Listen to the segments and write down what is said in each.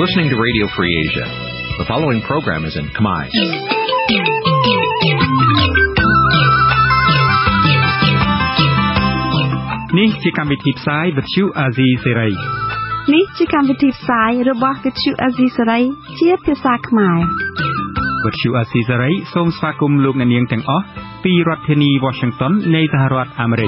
listening to Radio Free Asia. The following program is in Khmer. Nǐ chi càm bi tiệp xáy vệt chiu a zì sáy. Nǐ chi càm bi tiệp xáyរបស់វិទ្យុអាស៊ីសេរីជាភាសាខ្មែរវិទ្យុអាស៊ីសេរីសូមស្វាគមន៍លោកអ្នកនាងទាំងអស់ពីរដ្ឋធានី Washington នៃសហរដ្ឋអាមេរិក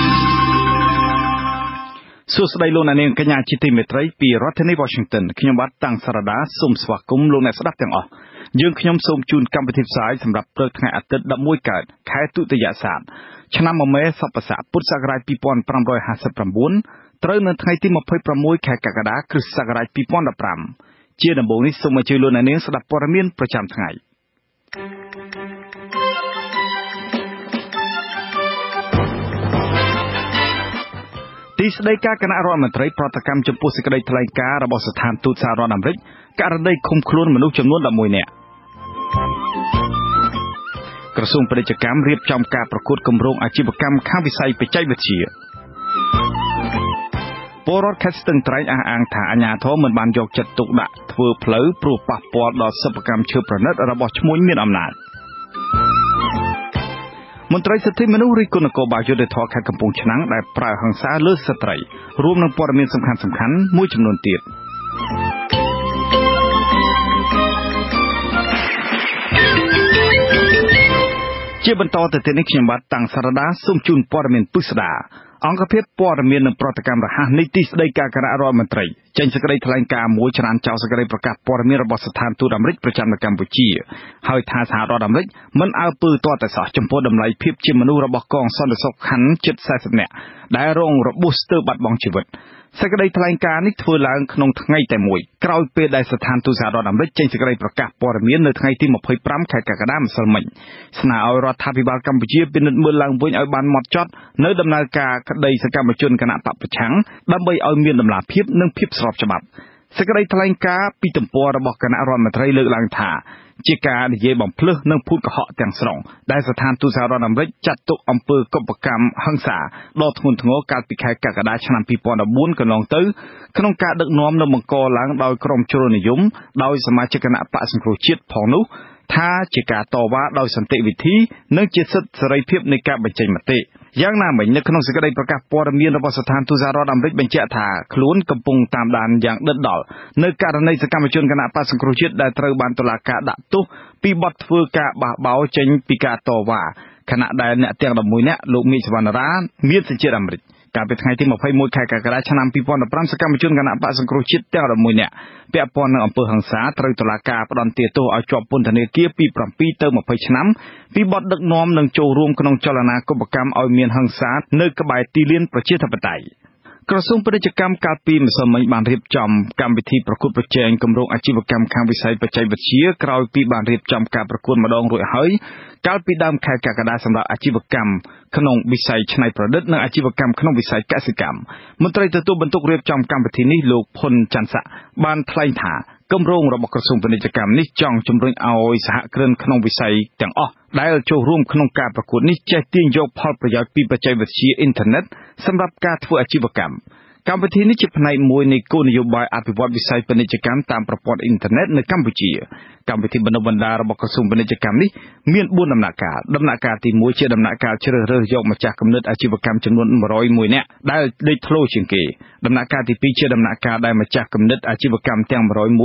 សួស្តីលោកអ្នកនាងកញ្ញាជាទីមេត្រីពីរដ្ឋធានី Washington ខ្ញុំបាទតាំងសារ៉ាដាសូមស្វាគមន៍លោកអ្នកស្ដាប់ទាំងអស់យើងខ្ញុំសូមជូនកម្មវិធីផ្សាយសម្រាប់ព្រឹកថ្ងៃអាទិត្យ11កើតខែទុតិយស័កឆ្នាំមមែសប្បស័កពុទ្ធសករាជ2559ត្រូវនៅថ្ងៃទី26ខែកក្កដាគ្រិស្តសករាជ2015ជាដំបូងនេះសូមអញ្ជើញលោកអ្នកនាងស្ដាប់ព័ត៌មានប្រចាំថ្ងៃទីស្តីការគណៈរដ្ឋមន្ត្រីប្រតិកម្មចំពោះសេចក្តីថ្លែងការណ៍របស់ស្ថានទូតសហរដ្ឋអាមេរិកករណីឃុំខ្លួនមនុស្សចំនួន11នាក់ក្រសួងពាណិជ្ជកម្មរៀបចំការប្រកួតគម្រោងអាជីវកម្មខាងវិស័យបច្ចេកវិទ្យាពលរដ្ឋខេត្តស្ទឹងត្រែងអះអាងថាអាជ្ញាធរមិនបានយកចិត្តទុកដាក់ធ្វើផ្លូវព្រោះប៉ះពាល់ដល់សិប្បកម្មឈើប្រណិតរបស់ឈ្មួញមានអំណាចមន្ត្រីសិទ្ធិមនុស្សឬគុណកោបាលយុត្តិធម៌ខេត្តកំពង់ឆ្នាំងដែលប្រើហិង្សាលើស្ត្រីរួមនឹងព័ត៌មានសំខាន់ៗមួយចំនួនទៀតជាបន្តទៅទៀតនេះខ្ញុំបាទតាំងសារ៉ាដាសូមជូនព័ត៌មានពិស្ដាអង្គភាពព័ត៌មាននិងប្រតិកម្មរហ័សនៃទីស្តីការគណៈរដ្ឋមន្ត្រីចេញសេចក្តីថ្លែងការណ៍មួយច្រានចោលសេចក្តីប្រកាសព័ត៌មានរបស់ស្ថានទូតអាមេរិកប្រចាំនៅកម្ពុជាហើយថាសហរដ្ឋអាមេរិកមិនអើពើទាល់តែសោះចំពោះតម្លៃភាពជាមនុស្សរបស់កងសន្តិសុខខណ្ឌជិត40នាក់ដែលរងរបួសស្ទើរបាត់បង់ជីវិតសេចក្តីថ្លែងការណ៍នេះធ្វើឡើងក្នុងថ្ងៃតែមួយក្រោយពេលដែលស្ថានទូតសហរដ្ឋអាមេរិកចេញសេចក្តីប្រកាសព័ត៌មាននៅថ្ងៃទី25ខែកក្កដាម្សិលមិញស្នើឲ្យរដ្ឋាភិបាលកម្ពុជាពិនិត្យមើលឡើងវិញឲ្យបានហ្មត់ចត់នៅដំណើរការក្តីសកម្មជនគណៈបកប្រឆាំងដើម្បីឲ្យមានតម្លាភាពនិងភាពស្របច្បាប់សេចក្តីថ្លែងការណ៍ពីទំព័ររបស់គណៈរដ្ឋមន្ត្រីលើកឡើងថាជាការនិយាយបំភ្លឺនិងភូតកុហកទាំងស្រុងដែលស្ថានទូតសហរដ្ឋអាមេរិកចាត់ទុកអំពើកុបកម្មហិង្សាដ៏ធ្ងន់ធ្ងរកាលពីខែកក្កដាឆ្នាំ2014កន្លងទៅក្នុងការដឹកនាំនិងបង្កឡើងដោយក្រុមជ្រុលនិយមដោយសមាជិកគណៈបកសង្គ្រោះជាតិផងនោះថាជាការតវ៉ាដោយសន្តិវិធីនិងជាសិទ្ធិសេរីភាពនៃការបញ្ចេញមតិយ៉ាងណាមិញនៅក្នុងសេចក្តីប្រកាសព័ត៌មានរបស់ស្ថានទូតសហរដ្ឋអាមេរិកបញ្ជាក់ថាខ្លួនកំពុងតាមដានយ៉ាងដិតដល់នៅករណីសកម្មជនគណៈបកសង្គ្រោះជាតិដែលត្រូវបានតុលាការដាក់ទោសពីបទធ្វើការបះបោរចេញពីការតវ៉ាខណៈដែលអ្នកទាំង11នាក់លោកមីសវណ្ណរាមានសញ្ជាតិអាមេរិកកាលពីថ្ងៃទី21ខែកក្កដាឆ្នាំ2015សកម្មជនគណៈបកសង្គ្រោះជាតិទាំង11នាក់ពាក់ព័ន្ធនឹងអំពើហិង្សាត្រូវតុលាការផ្តន្ទាទោសឲ្យជាប់ពន្ធនាគារពី7ទៅ20ឆ្នាំពីបទដឹកនាំនិងចូលរួមក្នុងចលនាកុបកម្មឲ្យមានហិង្សានៅក្បែរទីលានប្រជាធិបតេយ្យក្រសួងពាណិជ្ជកម្មកាលពីម្សិលមិញបានរៀបចំកម្មវិធីប្រកួតប្រជែងគម្រោងអាជីវកម្មខាងវិស័យបច្ចេកវិទ្យាក្រោយពីបានរៀបចំការប្រកួតម្ដងរួចហើយកាលពីដើមខែកក្កដាសម្រាប់អាជីវកម្មក្នុងវិស័យច្នៃប្រឌិតនិងអាជីវកម្មក្នុងវិស័យកសិកម្មមន្ត្រីទទួលបន្ទុករៀបចំកម្មវិធីនេះលោកផុនច័ន្ទស័កបានថ្លែងថាគម្រោងរបស់ក្រសួងពាណិជ្ជកម្មនេះចង់ជំរុញឲ្យសហគ្រិនក្នុងវិស័យទាំងអស់ដែលចូលរួមក្នុងការប្រកួតនេះចេះទាញយកផលប្រយោជន៍ពីបច្ចេកវិទ្យាអ៊ីនធឺណិតសម្រាប់ការធ្វើអាជីវកម្មកម្មវិធីនេះជាផ្នែកមួយនៃគោលនយោបាយអភិវឌ្ឍវិស័យពាណិជ្ជកម្មតាមប្រព័ន្ធអ៊ីនធឺណិតនៅកម្ពុជាកម្មវិធីបណ្ដុះបណ្ដាលរបស់ក្រសួងពាណិជ្ជកម្មនេះមាន4ដំណាក់កាលដំណាក់កាលទី1ជាដំណាក់កាលជ្រើសរើសយកម្ចាស់គំនិតអាជីវកម្មចំនួន101នាក់ដែលលេចធ្លោជាងគេដំណាក់កាលទី2ជាដំណាក់កាលដែលម្ចាស់គំនិតអាជីវកម្មទាំង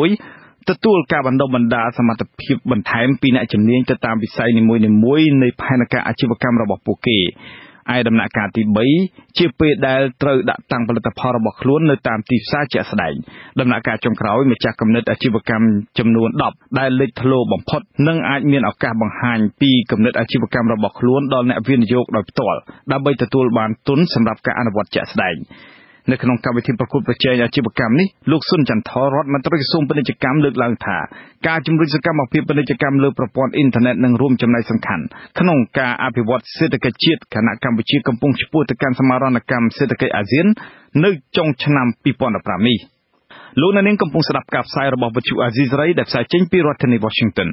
101ទទួលការបណ្ដុះបណ្ដាលសមត្ថភាពបន្ថែមពីអ្នកជំនាញទៅតាមវិស័យនីមួយៗនៃផែនការអាជីវកម្មរបស់ពួកគេឯដំណាក់កាលទី3ជាពេលដែលត្រូវដាក់តាំងផលិតផលរបស់ខ្លួននៅតាមទីផ្សារជាក់ស្ដែងដំណាក់កាលចុងក្រោយម្ចាស់គំនិតអាជីវកម្មចំនួន10ដែលលេចធ្លោបំផុតនិងអាចមានឱកាសបង្ហាញពីគំនិតអាជីវកម្មរបស់ខ្លួនដល់អ្នកវិនិយោគដោយផ្ទាល់ដើម្បីទទួលបានទុនសម្រាប់ការអនុវត្តជាក់ស្ដែងនៅក្នុងកម្មវិធីប្រកួតប្រជែងអាជីវកម្មនេះលោកស៊ុនចន្ទថររដ្ឋមន្ត្រីក្រសួងពាណិជ្ជកម្មលើកឡើងថាការជំរុញសកម្មភាពពាណិជ្ជកម្មលើប្រព័ន្ធអ៊ីនធឺណិតនឹងរួមចំណែកសំខាន់ក្នុងការអភិវឌ្ឍសេដ្ឋកិច្ចជាតិខណៈកម្ពុជាកំពុងឆ្ពោះទៅកាន់សមាហរណកម្មសេដ្ឋកិច្ចអាស៊ាននៅចុងឆ្នាំ2015នេះលោកអ្នកនាងកំពុងស្ដាប់ការផ្សាយរបស់វិទ្យុអាស៊ីសេរីដែលផ្សាយចេញពីរដ្ឋធានី Washington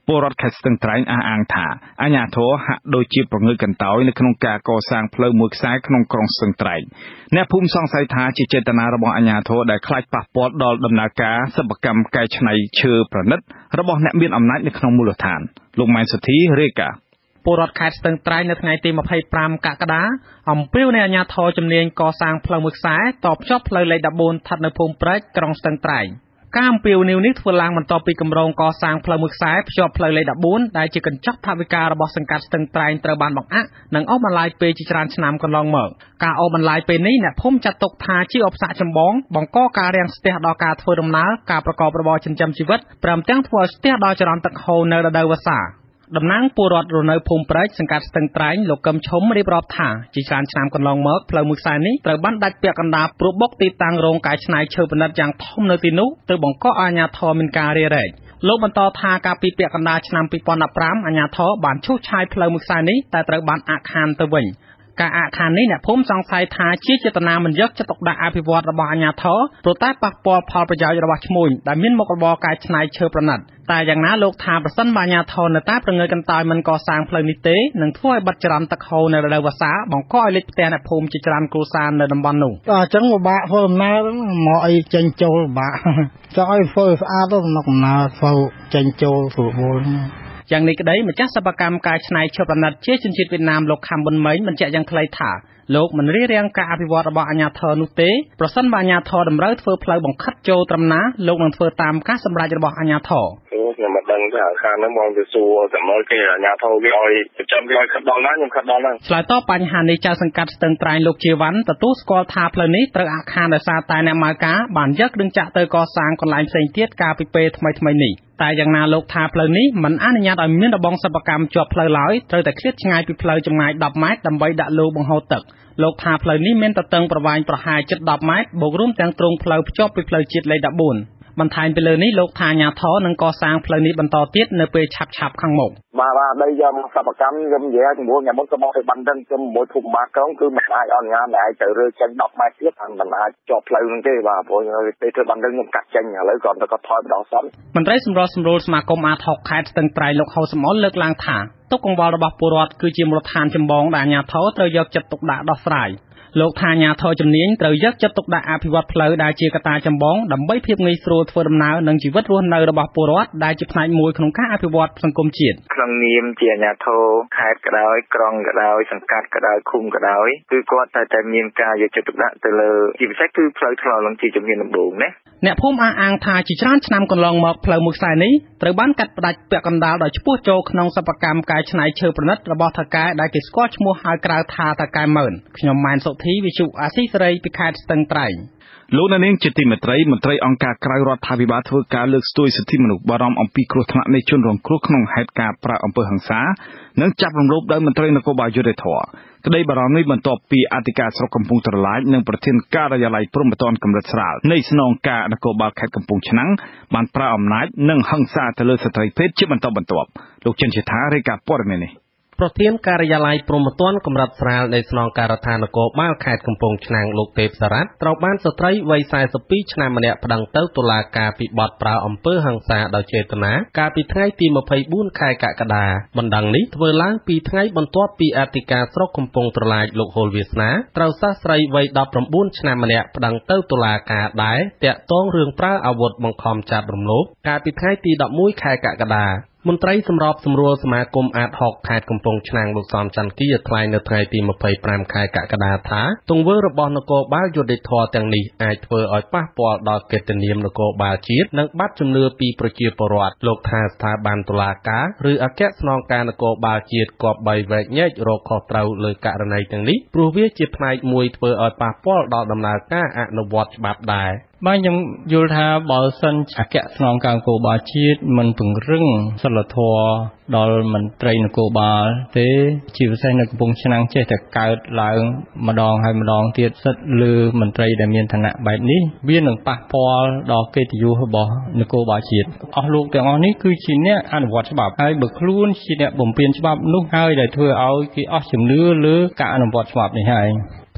ពលរដ្ឋខេត្តស្ទឹងត្រែងអះអាងថាអាជ្ញាធរហាក់ដូចជាប្រងើយកន្តើយនៅក្នុងការកសាងផ្លូវមួយខ្សែក្នុងក្រុងស្ទឹងត្រែងអ្នកភូមិសង្ស័យថាជាចេតនារបស់អាជ្ញាធរដែលខ្លាចប៉ះពាល់ដល់ដំណើរការសិប្បកម្មកែច្នៃឈើប្រណិតរបស់អ្នកមានអំណាចនៅក្នុងមូលដ្ឋានលោកម៉ែនសុធីរាយការណ៍ពលរដ្ឋខេត្តស្ទឹងត្រែងនៅថ្ងៃទី25កក្កដាអំពាវនាវអាជ្ញាធរជំនាញកសាងផ្លូវមួយខ្សែតភ្ជាប់ផ្លូវលេខ14ស្ថិតនៅភូមិព្រែកក្រុងស្ទឹងត្រែងការអំពាវនាវនេះធ្វើឡើងបន្ទាប់ពីគម្រោងកសាងផ្លូវមួយខ្សែភ្ជាប់ផ្លូវលេខ14ដែលជាកញ្ចក់ថវិការបស់សង្កាត់ស្ទឹងត្រែងត្រូវបានបង្អាក់និងអូសបន្លាយពេលជាច្រើនឆ្នាំកន្លងមកការអូសបន្លាយពេលនេះអ្នកភូមិចាត់ទុកថាជាឧបសគ្គចម្បងបង្កការរាំងស្ទះដល់ការធ្វើដំណើរការប្រកបរបរចិញ្ចឹមជីវិតព្រមទាំងធ្វើឲ្យស្ទះដល់ចរន្តទឹកហូរនៅរដូវវស្សាតំណាងពលរដ្ឋរស់នៅភូមិព្រែកសង្កាត់ស្ទឹងត្រែងលោកកឹមឈុំរៀបរាប់ថាជាច្រើនឆ្នាំកន្លងមកផ្លូវមួយខ្សែនេះត្រូវបានដាច់ពាក់កណ្ដាលព្រោះបុកទីតាំងរោងកែច្នៃឈើប្រណិតយ៉ាងធំនៅទីនោះទើបបង្កឲ្យអាជ្ញាធរមានការរារែកលោកបន្តថាកាលពីពាក់កណ្ដាលឆ្នាំ2015អាជ្ញាធរបានឈូសឆាយផ្លូវមួយខ្សែនេះតែត្រូវបានអាក់ខានទៅវិញការអាក់ខាននេះអ្នកភូមិសង្ស័យថាជាចេតនាមិនយកចិត្តទុកដាក់អភិវឌ្ឍរបស់អាជ្ញាធរព្រោះតែប៉ះពាល់ផលប្រយោជន៍របស់ឈ្មួញដែលមានមុខរបរកែច្នៃឈើប្រណិតតែយ៉ាងណាលោកថាប្រសិនបើអាជ្ញាធរនៅតែប្រងើយកន្តើយមិនកសាងផ្លូវនេះទេនឹងធ្វើឲ្យបាត់ចរន្តទឹកហូរនៅរដូវវស្សាបង្កឲ្យលិចផ្ទះអ្នកភូមិជាច្រើនគ្រួសារនៅតំបន់នោះអញ្ចឹងពិបាកធ្វើដំណើរមកអីចេញចូលពិបាកចង់ឲ្យធ្វើស្អាតទៅដំណើរធ្វើចេញចូលស្រួលបួលយ៉ាងនេះក្តីម្ចាស់សិប្បកម្មកែច្នៃឈើប្រណិតជាជនជាតិវៀតណាមលោកខំប៊ុនម៉េងបញ្ជាក់យ៉ាងខ្លីថាលោកមិនរារាំងការអភិវឌ្ឍរបស់អាជ្ញាធរនោះទេប្រសិនបើអាជ្ញាធរតម្រូវធ្វើផ្លូវបង្ខិតចូលត្រឹមណាលោកនឹងធ្វើតាមការសម្រេចរបស់អាជ្ញាធរខ្ញុំមិនដឹងថាខាងនោះមកទៅសួរតែមកគេអាជ្ញាធរវាឲ្យចាំវាឲ្យខិតដល់ណាខ្ញុំខិតដល់ហ្នឹងឆ្លើយតបបញ្ហានេះចៅសង្កាត់ស្ទឹងត្រែងលោកជាវ៉ាន់ទទួលស្គាល់ថាផ្លូវនេះត្រូវអាក់ខានដោយសារតែអ្នកម៉ៅការបានយកគ្រឿងចាក់ទៅកសាងកន្លែងផ្សេងទៀតកាលពីពេលថ្មីៗនេះតែយ៉ាងណាលោកថាផ្លូវនេះមិនអនុញ្ញាតឲ្យមានរបងសិប្បកម្មជាប់ផ្លូវឡើយត្រូវតែឃ្លាតឆ្ងាយពីផ្លូវចម្ងាយ10ម៉ែត្រដើម្បីដាក់លូបង្ហូរទឹកលោកថាផ្លូវនេះមានទទឹងប្រវែងប្រហែលជិត10ម៉ែត្របូករួមទាំងទ្រង់ផ្លូវភ្ជាប់ពីផ្លូវជាតិលេខ14បន្ថែមពីលើនេះលោកថាអាជ្ញាធរនឹងកសាងផ្លូវនេះបន្តទៀតនៅពេលឆាប់ៗខាងមុខបាទដីយកមកសិប្បកម្មខ្ញុំនិយាយជាមួយអ្នកមុខក៏មកទៅបានដឹងជាមួយភូមិបាទក្រុងគឺមិនអាចអនុញ្ញាតឲ្យទៅរើចេញ10ម៉ែត្រទៀតមិនអាចជាប់ផ្លូវនឹងទេបាទព្រោះពេលធ្វើបានដឹងខ្ញុំកាត់ចេញឥឡូវគាត់ទៅគាត់ថយម្ដងសិនមន្ត្រីសម្របសម្រួលសមាគមអាត60ខេត្តស្ទឹងត្រែងលោកហៅសំអល់លើកឡើងថាទុកកង្វល់របស់ពលរដ្ឋគឺជាមូលដ្ឋានចម្បងដែលអាជ្ញាធរត្រូវយកចិត្តទុកដាក់ដោះស្រាយលោកថាអាជ្ញាធរជំនាញត្រូវយកចិត្តទុកដាក់អភិវឌ្ឍផ្លូវដែលជាកត្តាចម្បងដើម្បីភាពងាយស្រួលធ្វើដំណើរនិងជីវិតរស់នៅរបស់ពលរដ្ឋដែលជាផ្នែកមួយក្នុងការអភិវឌ្ឍសង្គមជាតិក្នុងនាមជាអាជ្ញាធរខេត្តក៏ដោយក្រុងក៏ដោយសង្កាត់ក៏ដោយឃុំក៏ដោយគឺគាត់តែមានការយកចិត្តទុកដាក់ទៅលើជាពិសេសគឺផ្លូវថ្នល់នឹងជាជំនាញដំបូងណាអ្នកភូមិអះអាងថាជាច្រើនឆ្នាំកន្លងមកផ្លូវមួយខ្សែនេះត្រូវបានកាត់ផ្ដាច់ពាក់កណ្ដាលដោយឆ្ពោះចូលក្នុងសិប្បកម្មកែច្នៃឈើប្រណិតរបស់ថៅកែដែលគេស្គាល់ឈ្មោះហៅក្រៅថាថៅកែម៉ឺនខ្ញុំម៉ែនសុធីវិទ្យុអាស៊ីសេរីពីខេត្តស្ទឹងត្រែងលោកនាងជាទីមេត្រីមន្ត្រីអង្គការក្រៅរដ្ឋាភិបាលធ្វើការលើកស្ទួយសិទ្ធិមនុស្សបារម្ភអំពីគ្រោះថ្នាក់នៃជនរងគ្រោះក្នុងហេតុការណ៍ប្រើអំពើហិង្សានិងចាប់រំលោភដោយមន្ត្រីនគរបាលយុត្តិធម៌ក្តីបារម្ភនេះបន្ទាប់ពីអធិការស្រុកកំពង់ត្រឡាចនិងប្រធានការិយាល័យព្រំប្រទានកម្រិតស្រាលនៃស្នងការនគរបាលខេត្តកំពង់ឆ្នាំងបានប្រើអំណាចនិងហិង្សាទៅលើស្ត្រីភេទជាបន្តបន្ទាប់លោកចិនជាថារាយការណ៍ព័ត៌មាននេះប្រធានការិយាល័យព្រំប្រទានកម្រិតស្រាលនៃស្នងការដ្ឋាននគរបាលខេត្តកំពង់ឆ្នាំងលោកទេពសារ៉ាត់ត្រូវបានស្ត្រីវ័យ42ឆ្នាំម្នាក់ប្តឹងទៅតុលាការពីបទប្រើអំពើហិង្សាដោយចេតនាកាលពីថ្ងៃទី24ខែកក្កដាបណ្ដឹងនេះធ្វើឡើងពីថ្ងៃបន្ទាប់ពីអធិការស្រុកកំពង់ត្រឡាចលោកហុលវាសនាត្រូវសិស្សស្រីវ័យ19ឆ្នាំម្នាក់ប្តឹងទៅតុលាការដែរតាក់ទងរឿងប្រើអាវុធបង្ខំចាប់រំលោភកាលពីថ្ងៃទី11ខែកក្កដាមន្ត្រីសម្របសម្រួលសមាគមអាត60ខេត្តកំពង់ឆ្នាំងលោកសំច័ន្ទគីថ្លែងនៅថ្ងៃទី25ខែកក្កដាថាទង្វើរបស់នគរបាលយុត្តិធម៌ទាំងនេះអាចធ្វើឲ្យប៉ះពាល់ដល់កិត្តិនាមនគរបាលជាតិនិងបាត់ជំនឿពីប្រជាពលរដ្ឋលោកថាស្ថាប័នតុលាការឬអគ្គស្នងការនគរបាលជាតិគប្បីវែកញែករកខុសត្រូវលើករណីទាំងនេះព្រោះវាជាផ្នែកមួយធ្វើឲ្យប៉ះពាល់ដល់ដំណើរការអនុវត្តច្បាប់ដែរបាទខ្ញុំយល់ថាបើសិនអគ្គស្នងការនគរបាលជាតិមិនពង្រឹងសិលធម៌ដល់មន្ត្រីនគរបាលទេជាពិសេសនៅកំពង់ឆ្នាំងចេះតែកើតឡើងម្ដងហើយម្ដងទៀតសិតលើមន្ត្រីដែលមានឋានៈបែបនេះវានឹងប៉ះពាល់ដល់កិត្តិយសរបស់នគរបាលជាតិអស់លោកទាំងអស់នេះគឺជាអ្នកអនុវត្តច្បាប់ហើយបើខ្លួនជាអ្នកបំពានច្បាប់នោះហើយដែលធ្វើឲ្យគេអស់ជំនឿលើការអនុវត្តច្បាប់នេះហើយផ្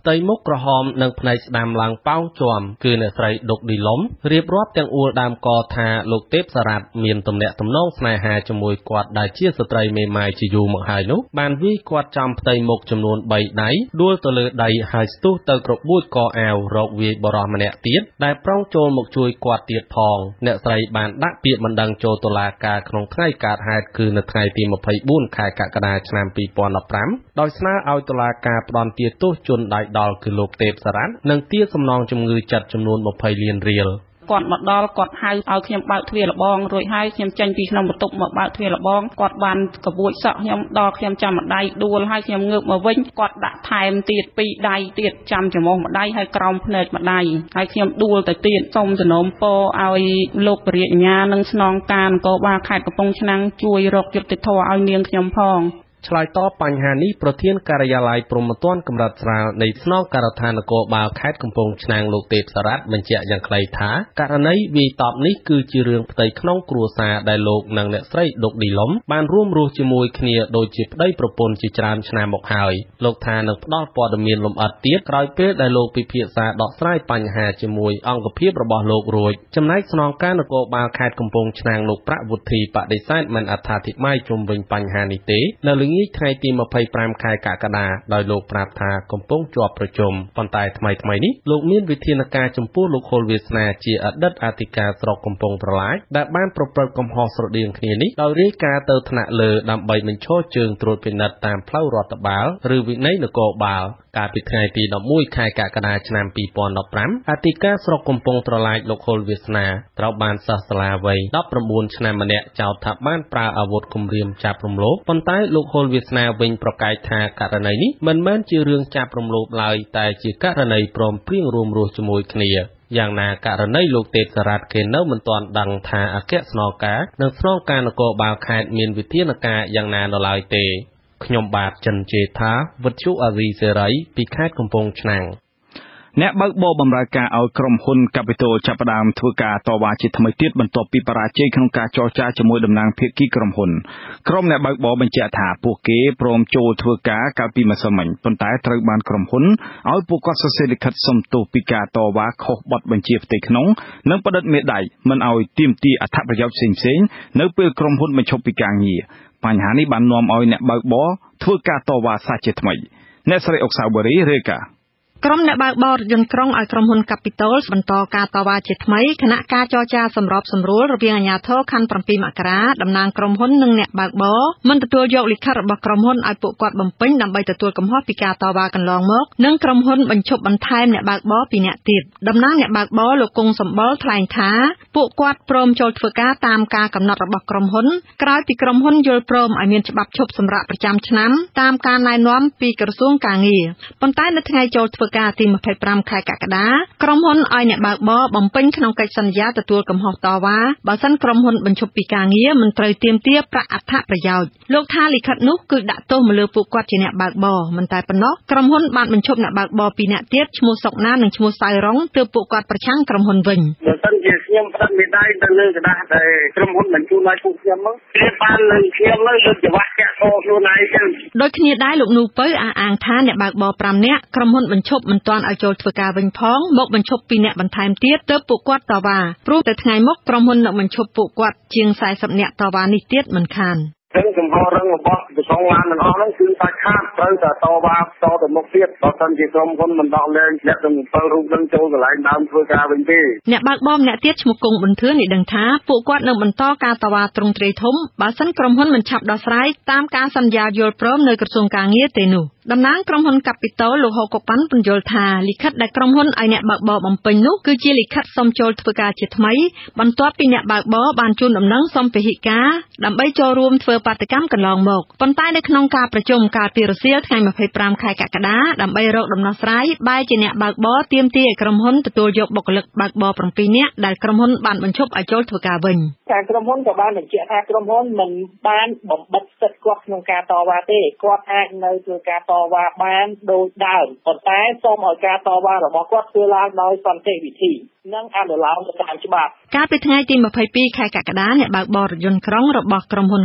ផ្ទៃមុខក្រហមនិងភ្នែកស្ដាំឡើងប៉ោងជាំគឺអ្នកស្រីដុកឌីឡុំរៀបរាប់ទាំងអួលដើមកថាលោកទេពសារ៉ាត់មានទំនាក់ទំនងស្នេហាជាមួយគាត់ដែលជាស្ត្រីមេម៉ាយជាយូរមកហើយនោះបានវាយគាត់ចំផ្ទៃមុខចំនួន3ដៃដួលទៅលើដៃហើយស្ទុះទៅក្របួចកអាវរកវាយបរិសម្នាក់ទៀតដែលប្រុងចូលមកជួយគាត់ទៀតផងអ្នកស្រីបានដាក់ពាក្យបណ្ដឹងចូលតុលាការក្នុងថ្ងៃកើតហេតុគឺនៅថ្ងៃទី24ខែកក្កដាឆ្នាំ2015ដោយស្នើឲ្យតុលាការផ្តន្ទាទោសជនដៃដល់គឺលោកទេពសារ៉ាត់និងទារសំណងជំងឺចិត្តចំនួន20លានរៀលគាត់មកដល់គាត់ហៅឲ្យខ្ញុំបើកទ្វារលបងរួចហើយខ្ញុំចេញពីក្នុងបន្ទប់មកបើកទ្វារលបងគាត់បានកបួចសក់ខ្ញុំដល់ខ្ញុំចាំម្ដាយដួលហើយខ្ញុំងើបមកវិញគាត់ដាក់ថែមទៀត2ដៃទៀតចាំច្រមុះម្ដាយហើយក្រោមភ្នែកម្ដាយហើយខ្ញុំដួលទៅទៀតសូមសំណូមពរឲ្យលោកពរាជអាជ្ញានិងស្នងការនគរបាលខេត្តកំពង់ឆ្នាំងជួយរកយុត្តិធម៌ឲ្យនាងខ្ញុំផងឆ្លើយតបបញ្ហានេះប្រធានការិយាល័យព្រហ្មទណ្ឌកម្រិតស្រាលនៃស្នងការដ្ឋាននគរបាលខេត្តកំពង់ឆ្នាំងលោកទេពសារ៉ាត់បញ្ជាក់យ៉ាងខ្លីថាករណីវាយតប់នេះគឺជារឿងផ្ទៃក្នុងគ្រួសារដែលលោកនិងអ្នកស្រីដុកឌីឡុំបានរួមរស់ជាមួយគ្នាដូចជាប្តីប្រពន្ធជាច្រើនឆ្នាំមកហើយលោកថានឹងផ្ដល់ព័ត៌មានលម្អិតទៀតក្រោយពេលដែលលោកពិភាក្សាដោះស្រាយបញ្ហាជាមួយអង្គភាពរបស់លោករួចចំណែកស្នងការនគរបាលខេត្តកំពង់ឆ្នាំងលោកប្រាក់វុធីបដិសេធមិនអត្ថាធិប្បាយជុំវិញបញ្ហានេះទេនៅថ្ងៃទី25ខែកក្កដាដោយលោកប្រាប់ថាកំពុងជាប់ប្រជុំប៉ុន្តែថ្មីនេះលោកមានវិធានការចំពោះលោកហុលវាសនាជាអតីតអធិការស្រុកកំពង់ត្រឡាចដែលបានប្រព្រឹត្តកំហុសស្រដៀងគ្នានេះដោយរាយការណ៍ទៅថ្នាក់លើដើម្បីបញ្ឈរជើងត្រួតពិនិត្យតាមផ្លូវរដ្ឋបាលឬវិន័យនគរបាលកាលពីថ្ងៃទី11ខែកក្កដាឆ្នាំ2015អធិការស្រុកកំពង់ត្រឡាចលោកហុលវាសនាត្រូវបានសិស្សសាលាវ័យ19ឆ្នាំម្នាក់ចោទថាបានប្រើអាវុធគំរាមចាប់រំលោភប៉ុន្តែលោកហុលវាសនាវិញប្រកែកថាករណីនេះមិនមែនជារឿងចាប់រំលោភឡើយតែជាករណីព្រមព្រៀងរួមរស់ជាមួយគ្នាយ៉ាងណាករណីលោកទេពសារ៉ាត់គេនៅមិនទាន់ដឹងថាអគ្គស្នងការនិងស្នងការនគរបាលខេត្តមានវិធានការយ៉ាងណានៅឡើយទេខ្ញុំបាទចិនជេថាវិទ្យុអាស៊ីសេរីពីខេត្តកំពង់ឆ្នាំងអ្នកបើកបរបម្រើការឲ្យក្រុមហ៊ុន Capital ចាប់ផ្ដើមធ្វើការតវ៉ាជាថ្មីទៀតបន្ទាប់ពីបរាជ័យក្នុងការចរចាជាមួយតំណាងភាគីក្រុមហ៊ុនក្រុមអ្នកបើកបរបញ្ជាក់ថាពួកគេព្រមចូលធ្វើការកាលពីម្សិលមិញប៉ុន្តែត្រូវបានក្រុមហ៊ុនឲ្យពួកគាត់សរសេរលិខិតសុំទោសពីការតវ៉ាខុសបទបញ្ជាផ្ទៃក្នុងនិងបដិសេធមេដៃមិនឲ្យទាមទារអត្ថប្រយោជន៍ផ្សេងៗនៅពេលក្រុមហ៊ុនបញ្ឈប់ពីការងារបញ្ហានេះបាននាំឲ្យអ្នកបើកបរធ្វើការតវ៉ាសាជាថ្មីអ្នកស្រីអុកសាវរីរាយការណ៍ក្រុមអ្នកបើកបររថយន្តក្រុងឲ្យក្រុមហ៊ុន Capital បន្តការតវ៉ាជាថ្មីគណៈការចរចាសម្របសម្រួលរវាងអាជ្ញាធរខណ្ឌ7មករាតំណាងក្រុមហ៊ុននិងអ្នកបើកបរមិនទទួលយកលិខិតរបស់ក្រុមហ៊ុនឲ្យពួកគាត់បំពេញដើម្បីទទួលកំហុសពីការតវ៉ាកន្លងមកនិងក្រុមហ៊ុនបញ្ឈប់បន្ថែមអ្នកបើកបរ2នាក់ទៀតតំណាងអ្នកបើកបរលោកគង់សម្បុរថ្លែងថាពួកគាត់ព្រមចូលធ្វើការតាមការកំណត់របស់ក្រុមហ៊ុនក្រោយពីក្រុមហ៊ុនយល់ព្រមឲ្យមានច្បាប់ឈប់សម្រាកប្រចាំឆ្នាំតាមការណែនាំពីក្រសួងការងារប៉ុន្តែនៅថ្ងៃចូលធ្វើការទី25ខែកក្កដាក្រុមហ៊ុនឲ្យអ្នកបើកបរបំពេញក្នុងកិច្ចសន្យាទទួលកំហុសតវ៉ាបើសិនក្រុមហ៊ុនបញ្ឈប់ពីការងារមិនត្រូវទាមទារប្រាក់អត្ថប្រយោជន៍លោកថាលិខិតនោះគឺដាក់ទោសមកលើពួកគាត់ជាអ្នកបើកបរមិនតែប៉ុណ្ណោះក្រុមហ៊ុនបានបញ្ឈប់អ្នកបើកបរ2នាក់ទៀតឈ្មោះសុកណានិងឈ្មោះសៅរងទើបពួកគាត់ប្រឆាំងក្រុមហ៊ុនវិញបើសិនជាខ្ញុំផ្តិតមេដៃទៅលើกระดาษដែលក្រុមហ៊ុនបញ្ជូនឲ្យពួកខ្ញុំមកគេបានលើខ្ញុំលើយកច្បាស់ចាក់តខ្លួនឯងចឹងដូចគ្នាដែរលោកនូពៅអះអាងថាអ្នកបើកបរ5នាក់ក្រុមហ៊ុនបញ្ឈប់មិនទាន់ឲ្យចូលធ្វើការវិញផងមកបញ្ឈប់2នាក់បន្ថែមទៀតទើបពួកគាត់តវ៉ាព្រោះតែថ្ងៃមុខក្រុមហ៊ុននឹងបញ្ឈប់ពួកគាត់ជាង40នាក់តវ៉ានេះទៀតមិនខានទាំងចំហរឹងរបស់ប្រសងឡានទាំងអស់ហ្នឹងគឺសាច់ខាតត្រូវតែតវ៉ាតទៅមុខទៀតបើមិនជាក្រុមហ៊ុនមិនដោះលែងអ្នកទាំង7រូបនឹងចូលកន្លែងដើមធ្វើការវិញទេអ្នកបើកបរម្នាក់ទៀតឈ្មោះគង់ប៊ុនធឿនបានដឹងថាពួកគាត់នឹងបន្តការតវ៉ាទ្រង់ទ្រាយធំបើសិនក្រុមហ៊ុនមិនឆាប់ដោះស្រាយតាមការសន្យាយល់ព្រមនៅក្រសួងការងារទេនោះតំណាងក្រុមហ៊ុន Capital លោកហូកុកប៉ាន់ពន្យល់ថាលិខិតដែលក្រុមហ៊ុនឲ្យអ្នកបើកបរបំពេញនោះគឺជាលិខិតសុំចូលធ្វើការជាថ្មីបន្ទាប់ពីអ្នកបើកបរបានជូនដំណឹងសុំពហិការដើម្បីចូលរួមធ្វើបាតកម្មកន្លងមកប៉ុន្តែនៅក្នុងការប្រជុំកាលពីរសៀលថ្ងៃ25ខែកក្កដាដើម្បីរកដំណោះស្រាយបែរជាអ្នកបើកបរទាមទារឲ្យក្រុមហ៊ុនទទួលយកបុគ្គលិកបើកបរ7នាក់ដែលក្រុមហ៊ុនបានបញ្ឈប់ឲ្យចូលធ្វើការវិញខាងក្រុមហ៊ុនក៏បានបញ្ជាក់ថាក្រុមហ៊ុនមិនបានបំបិទសិទ្ធិគាត់ក្នុងការតវ៉ាទេគាត់អាចនៅធ្វើការតវ៉ាបានដូចដើមប៉ុន្តែសូមឲ្យការតវ៉ារបស់គាត់ធ្វើឡើងដោយសន្តិវិធីនិងអនុលោមទៅតាមច្បាប់កាលពីថ្ងៃទី22ខែកក្កដាអ្នកបើកបររថយន្តក្រុងរបស់ក្រុមហ៊ុន Capital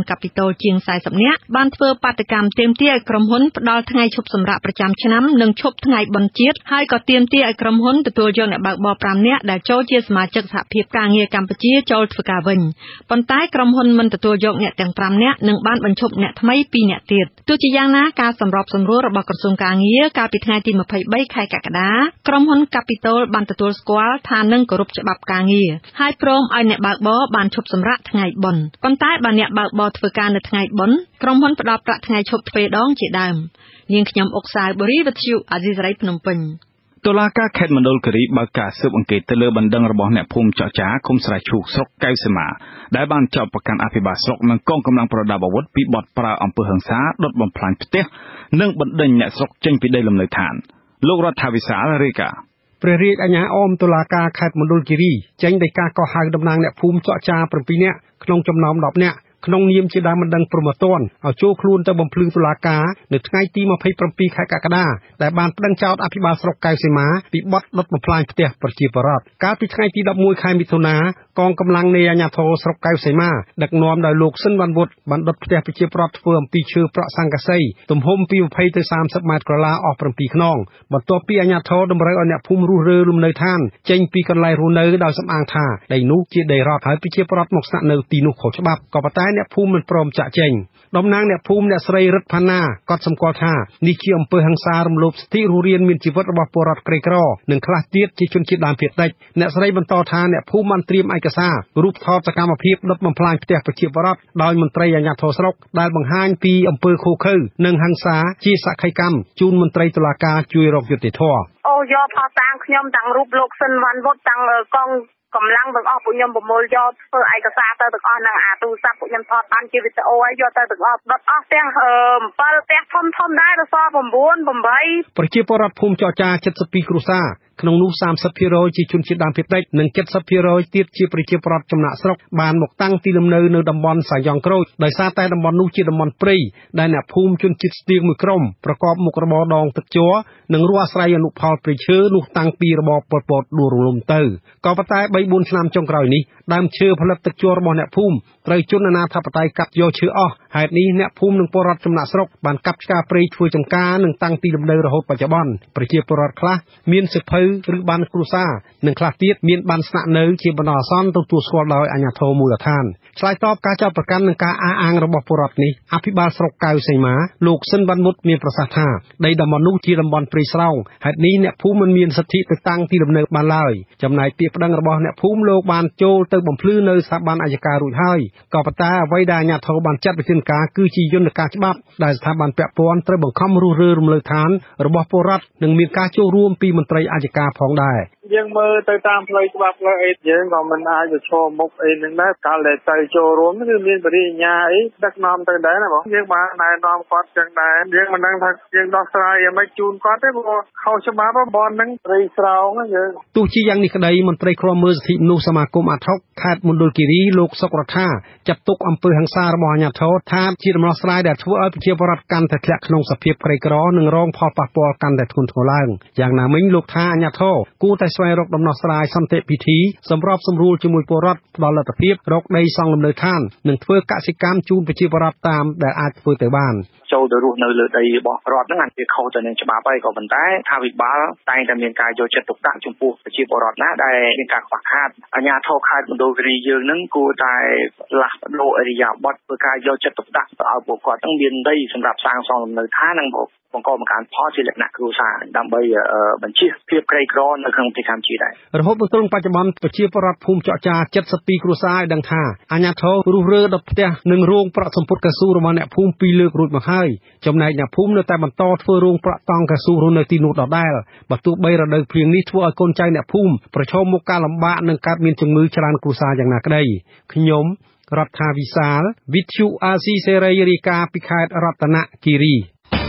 ជាង40នាក់បានធ្វើបាតកម្មទាមទារឲ្យក្រុមហ៊ុនផ្ដល់ថ្ងៃឈប់សម្រាកប្រចាំឆ្នាំនិងឈប់ថ្ងៃបុណ្យជាតិហើយក៏ទាមទារឲ្យក្រុមហ៊ុនទទួលយកអ្នកបើកបរ5នាក់ដែលចូលជាសមាជិកសហភាពការងារកម្ពុជាចូលធ្វើការវិញប៉ុន្តែក្រុមហ៊ុនមិនទទួលយកអ្នកទាំង5នាក់និងបានបញ្ឈប់អ្នកថ្មី2នាក់ទៀតទោះជាយ៉ាងណាការសម្របសម្រួលរបស់ក្រសួងការងារកាលពីថ្ងៃទី23ខែកក្កដាក្រុមហ៊ុន Capital បានទទួលស្គាល់ថានឹងគោរពច្បាប់ការងារហើយព្រមឲ្យអ្នកបើកបរបានឈប់សម្រាកថ្ងៃបុណ្យប៉ុន្តែបើអ្នកបើកបរធ្វើការនៅថ្ងៃបុណ្យក្រុមហ៊ុនផ្ដល់ប្រាក់ថ្ងៃឈប់ទ្វេដងជាដើមនាងខ្ញុំអុកសាវបូរីវិទ្យុអាស៊ីសេរីភ្នំពេញតុលាការខេត្តមណ្ឌលគិរីបើកការស៊ើបអង្កេតទៅលើបណ្ដឹងរបស់អ្នកភូមិចចាឃុំស្រែឈូកស្រុកកៅសីមាដែលបានចោទប្រកាន់អភិបាលស្រុកនិងកងកម្លាំងប្រដាប់អាវុធពីបទប្រើអំពើហិង្សាដុតបំផ្លាញផ្ទះនិងបណ្ដេញអ្នកស្រុកចេញពីដីលំនៅឋានលោករដ្ឋាភិបាលរាយការណ៍ព្រះរាជអាជ្ញាអមតុលាការខេត្តមណ្ឌលគិរីចេញដោយការកោះហៅតំណាងអ្នកភូមិចចា7នាក់ក្នុងចំណោម10នាក់ក្នុងនាមជាដើមបណ្ដឹងព្រហ្មទណ្ឌឲ្យចូលខ្លួនទៅបំភ្លឺតុលាការនៅថ្ងៃទី27ខែកក្កដាដែលបានប្តឹងចោទអភិបាលស្រុកកៅសីមាពីបទដុតបំផ្លាញផ្ទះប្រជាពលរដ្ឋកាលពីថ្ងៃទី11ខែមិថុនាកងកម្លាំងនៃអាជ្ញាធរស្រុកកៅសីមាដឹកនាំដោយលោកស៊ិនវ៉ាន់វុតបានដុតផ្ទះប្រជាពលរដ្ឋធ្វើអំពីឈើប្រក់សង្កសីទំហំពី20ទៅ30ម៉ែត្រក្រឡាអស់7ខ្នងបន្ទាប់ពីអាជ្ញាធរតម្រូវឲ្យអ្នកភូមិរុះរើលំនៅឋានចេញពីកន្លែងរស់នៅដោយសំអាងថាដីនោះជាដីរដ្ឋហើយប្រជាពលរដ្ឋមកស្នាក់នៅទីនោះខុសច្បាប់ក៏ប៉ុន្តែអ្នកភូមិមិនព្រមចាក់ចេញតំណាងអ្នកភូមិអ្នកស្រីរិទ្ធផាណាក៏សម្គាល់ថានេះជាអំពើហិង្សារំលោភសិទ្ធិរស់រានមានជីវិតរបស់ពលរដ្ឋក្រីក្រនិងខ្លះទៀតជាជនជាតិដើមភាគតិចអ្នកស្រីបន្តថាអ្នកភូមិបានត្រៀមឯកសាររូបថតសកម្មភាពដុតបំផ្លាញផ្ទះប្រជាពលរដ្ឋដោយមន្ត្រីអាជ្ញាធរស្រុកដែលបង្ហាញពីអំពើឃោរឃៅនិងហិង្សាជាសក្ខីកម្មជូនមន្ត្រីតុលាការជួយរកយុត្តិធម៌អូយកផតតាំងខ្ញុំទាំងរូបលោកស៊ិនវ៉ាន់វុតទាំងកងកម្លាំងទាំងអស់ពួកខ្ញុំប្រមូលយកធ្វើឯកសារទៅទាំងអស់នឹងអាទូរស័ព្ទពួកខ្ញុំថតបានជាវីដេអូឲ្យយកទៅទាំងអស់ដុតអស់ទាំង7ផ្ទះធំដែរដល់សល់9 8 ប្រជាពលរដ្ឋភូមិចចា72គ្រួសារក្នុងនោះ 30% ជាជនជាតិដើមភាគតិចនិង 70% ទៀតជាប្រជាពលរដ្ឋចំណាក់ស្រុកបានមកតាំងទីលំនៅនៅតំបន់សាយ៉ងក្រូចដោយសារតែតំបន់នោះជាតំបន់ព្រៃដែលអ្នកភូមិជនជាតិស្ទៀងមួយក្រុមប្រកបមុខរបរដងទឹកជ័រនិងរស់អាស្រ័យអនុផលព្រៃឈើនោះតាំងពីរបបប៉ុលពតដួលរលំទៅក៏ប៉ុន្តែ 3-4 ឆ្នាំចុងក្រោយនេះដើមឈើផលិតទឹកជ័ររបស់អ្នកភូមិត្រូវជនអាណាធិបតេយ្យកាប់យកឈើអស់ហេតុនេះអ្នកភូមិនិងពលរដ្ឋចំណាក់ស្រុកបានកាប់ឆ្ការព្រៃធ្វើចម្ការនិងតាំងទីលំនៅរហូតបច្ចុប្បន្នប្រជាពលរដ្ឋខ្លះមានសិភៅឬបានគ្រួសារនិងខ្លះទៀតមានបានស្នាក់នៅជាបណ្ដោះអាសន្នទទួលស្គាល់ដោយអាជ្ញាធរមូលដ្ឋានឆ្លើយតបការចោទប្រកាន់នឹងការអះអាងរបស់ពលរដ្ឋនេះអភិបាលស្រុកកៅសីមាលោកស៊ិនវ៉ាន់មុតមានប្រសាសន៍ថាដីតំបន់នោះជាតំបន់ព្រៃស្រោងហេតុនេះអ្នកភូមិមិនមានសិទ្ធិទៅតាំងទីលំនៅបានឡើយចំណែកពាក្យប្តឹងរបស់អ្នកភូមិលោកបានចូលទៅបំភ្លឺនៅស្ថាប័នអัยការរួចហើយក៏ប៉ុន្តែអ្វីដែលអាជ្ញាធរបានចាត់វិធានការគឺជាយន្តការច្បាប់ដែលស្ថាប័នពាក់ព័ន្ធត្រូវបង្ខំរុះរើរំលើឋានរបស់ពលរដ្ឋនិងមានការចូលរួមពីមន្ត្រីអัยការផងដែរយើងមើលទៅតាមផ្លូវច្បាប់ផ្លូវអីយើងក៏មិនអាចទៅឈរមុខអីនឹងដែរកាលតែទៅចូលរួមគឺមានបរិញ្ញាអីដឹកនាំទៅដែរណាបងយើងបានណែនាំគាត់ចឹងដែរយើងមិនដឹងថាយើងដោះស្រាយយ៉ាងម៉េចជូនគាត់ទេព្រោះខុសច្បាប់បននឹងព្រៃស្រោងយើងទោះជាយ៉ាងនេះក្តីមន្ត្រីឃ្លាំមើលសិទ្ធិមនុស្សសមាគមអាត់ហុកខេត្តមណ្ឌលគិរីលោកសុករដ្ឋាចាត់ទុកអំពើហិង្សារបស់អាជ្ញាធរថាជាដំណោះស្រាយដែលធ្វើឲ្យប្រជាពលរដ្ឋកាន់តែធ្លាក់ក្នុងសភាពក្រីក្រនិងរងផលប៉ះពាល់កាន់តែធ្ងន់ធ្ងរឡើងយ៉ាងណាមិញលោកថាអាជ្ញាធរគួរតែស្វែងរកដំណោះស្រាយសន្តិវិធីសម្របសម្រួលជាមួយពលរដ្ឋផ្ដល់លទ្ធភាពរកដីសង់លំនៅឋាននិងធ្វើកសិកម្មជូនប្រជាពលរដ្ឋតាមដែលអាចធ្វើទៅបានចូលទៅរស់នៅលើដីរបស់រដ្ឋហ្នឹងអាចវាខុសទៅនឹងច្បាប់ហើយក៏ប៉ុន្តែថាវិបាលតែងតែមានការយកចិត្តទុកដាក់ចំពោះប្រជាពលរដ្ឋណាដែលមានការខ្វះខាតអាជ្ញាធរខេត្តមណ្ឌលគិរីយើងហ្នឹងគួរតែផ្លាស់ប្ដូរអរិយាប័ត្រធ្វើការយកចិត្តទុកដាក់ទៅឲ្យពលរដ្ឋហ្នឹងមានដីសម្រាប់សាងសង់លំនៅឋាននិងបង្កបង្កើនផលជាលក្ខណៈគ្រួសារដើម្បីបញ្ជៀសភាពក្រីក្រនៅក្នុងប្រទេសកម្ពុជាដែររហូតមកទល់បច្ចុប្បន្នប្រជាពលរដ្ឋភូមិចចា72គ្រួសារឲ្យដឹងថាអាជ្ញាធររុះរើដុតផ្ទះនិងរោងប្រាក់សម្ពុតកស៊ូរបស់អ្នកភូមិ2លើករួចមកហើយចំណែកអ្នកភូមិនៅតែបន្តធ្វើរោងប្រាក់តង់កស៊ូរស់នៅទីនោះដដែលបើទោះបីរដូវភ្លៀងនេះធ្វើឲ្យកូនចៅអ្នកភូមិប្រឈមមុខការលំបាកនិងកើតមានជំងឺច្រើនគ្រួសារយ៉ាងណាក្តីខ្ញុំរដ្ឋាវិសាលវិទ្យុអាស៊ីសេរីរាយការណ៍ពីខេត្តរតនគិរី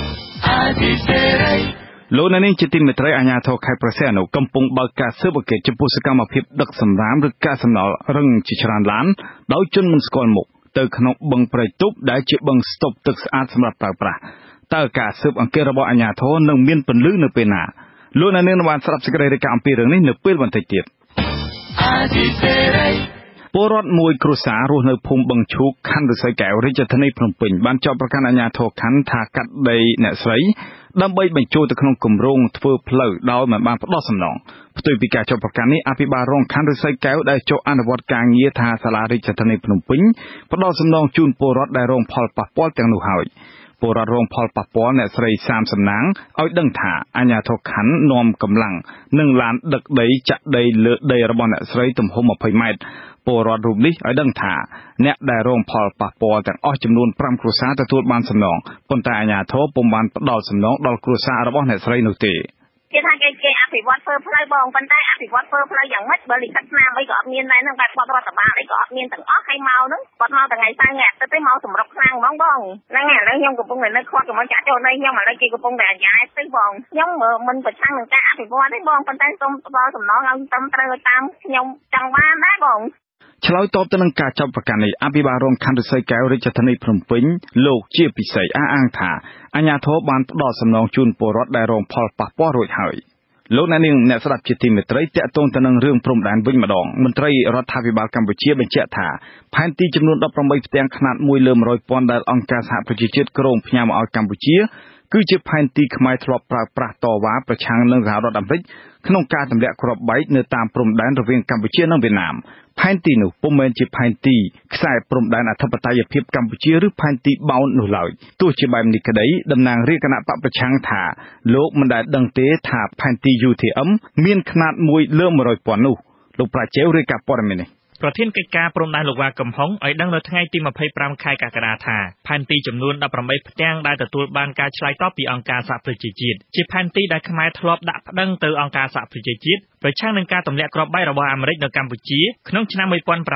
លោកនាងជាទីមេត្រីអាជ្ញាធរខេត្តព្រះសីហនុកំពុងបើកការស៊ើបអង្កេតចំពោះសកម្មភាពដឹកសម្រាមឬកាកសំណល់រឹងជាច្រើនឡានដោយជនមិនស្គាល់មុខទៅក្នុងបឹងព្រែកទប់ដែលជាបឹងស្តុបទឹកស្អាតសម្រាប់ប្រើប្រាស់តើការស៊ើបអង្កេតរបស់អាជ្ញាធរនឹងមានពន្លឺនៅពេលណាលោកនាងបានស្ដាប់សេចក្តីរាយការណ៍អំពីរឿងនេះនៅពេលបន្តិចទៀតពលរដ្ឋមួយគ្រួសាររស់នៅភូមិបឹងឈូកខណ្ឌឫស្សីកែវរាជធានីភ្នំពេញបានចោទប្រកាន់អាជ្ញាធរខណ្ឌថាកាត់ដីអ្នកស្រីដើម្បីបញ្ចូលទៅក្នុងគម្រោងធ្វើផ្លូវដោយមិនបានផ្ដោតសំណងផ្ទុយពីការចោទប្រកាន់នេះអភិបាលរងខណ្ឌឫស្សីកែវដែលចុះអនុវត្តការងារថាសាលារាជធានីភ្នំពេញផ្ដោតសំណងជូនពលរដ្ឋដែលរងផលប៉ះពាល់ទាំងនោះហើយពលរដ្ឋរងផលប៉ះពាល់អ្នកស្រីសាមសំណាងឲ្យដឹងថាអាជ្ញាធរខណ្ឌនាំកម្លាំងនិងឡានដឹកដីចាក់ដីលើដីរបស់អ្នកស្រីទំហំ20ម៉ែត្រពលរដ្ឋរូបនេះឲ្យដឹងថាអ្នកដែលរងផលប៉ះពាល់ទាំងអស់ចំនួន5គ្រួសារទទួលបានសំណងប៉ុន្តែអាជ្ញាធរពុំបានផ្ដល់សំណងដល់គ្រួសាររបស់អ្នកស្រីនោះទេគេថាគេអភិវឌ្ឍធ្វើផ្លូវបងប៉ុន្តែអភិវឌ្ឍធ្វើផ្លូវយ៉ាងម៉េចបើលិខិតស្នាមអីក៏អត់មានដែរហ្នឹងបែបបទរដ្ឋបាលអីក៏អត់មានទាំងអស់ហើយមកហ្នឹងគាត់មកថ្ងៃសៅរ៍ថ្ងៃអាទិត្យទេមកសម្រុកខ្លាំងហ្មងបងហ្នឹងហើយឥឡូវខ្ញុំកំពុងតែនៅខ្វះកម្លាំងចាក់ចូលនៅខ្ញុំឥឡូវគេកំពុងតែអាយ៉ាទៅបងខ្ញុំមិនប្រឆាំងនឹងការអភិវឌ្ឍទេបងប៉ុន្តែសូមផ្ដល់សំណងឲ្យតាមត្រូវតាមខ្ញុំចង់បានដែរបងឆ្លើយតបទៅនឹងការចាប់ប្រកាន់នេះអភិបាលរងខណ្ឌឫស្សីកែវរាជធានីភ្នំពេញលោកជាពិសេសអះអាងថាអាជ្ញាធរបានផ្ដល់សំណងជូនពលរដ្ឋដែលរងផលប៉ះពាល់រួចហើយលោកអ្នកនាងអ្នកស្ដាប់ជាទីមេត្រីតាក់ទងទៅនឹងរឿងព្រំដែនវិញម្ដងមន្ត្រីរដ្ឋាភិបាលកម្ពុជាបញ្ជាក់ថាផែនទីចំនួន18ផ្ទាំងខ្នាត1លើ100,000ដែលអង្គការសហប្រជាជាតិគ្រោងផ្ញើមកឲ្យកម្ពុជាគឺជាផែនទីខ្មែរធ្លាប់ប្រើប្រាស់តវ៉ាប្រឆាំងនឹងសហរដ្ឋអាមេរិកក្នុងការទម្លាក់គ្រាប់បែកនៅតាមព្រំដែនរវាងកម្ពុជានិងវៀតណាមផែនទីនោះពុំមែនជាផែនទីខ្សែព្រំដែនអធិបតេយ្យភាពកម្ពុជាឬផែនទីបោននោះឡើយទោះជាបែបនេះក្តីតំណាងរាជគណៈបកប្រឆាំងថាលោកមិនដែលដឹងទេថាផែនទី UTM មានខ្នាត1លើ100,000នោះលោកប្រាជេវរាយការណ៍ព័ត៌មាននេះប្រធានកិច្ចការព្រំដែនលោកវ៉ាកំហុងឲ្យដឹងនៅថ្ងៃទី25ខែកក្កដាថាផែនទីចំនួន18ផ្ទាំងដែលទទួលបានការឆ្លើយតបពីអង្គការសហប្រជាជាតិជាផែនទីដែលខ្មែរធ្លាប់ដាក់ប្តឹងទៅអង្គការសហប្រជាជាតិប្រឆាំងនឹងការទម្លាក់គ្រាប់បែករបស់អាមេរិកនៅកម្ពុជាក្នុងឆ្នាំ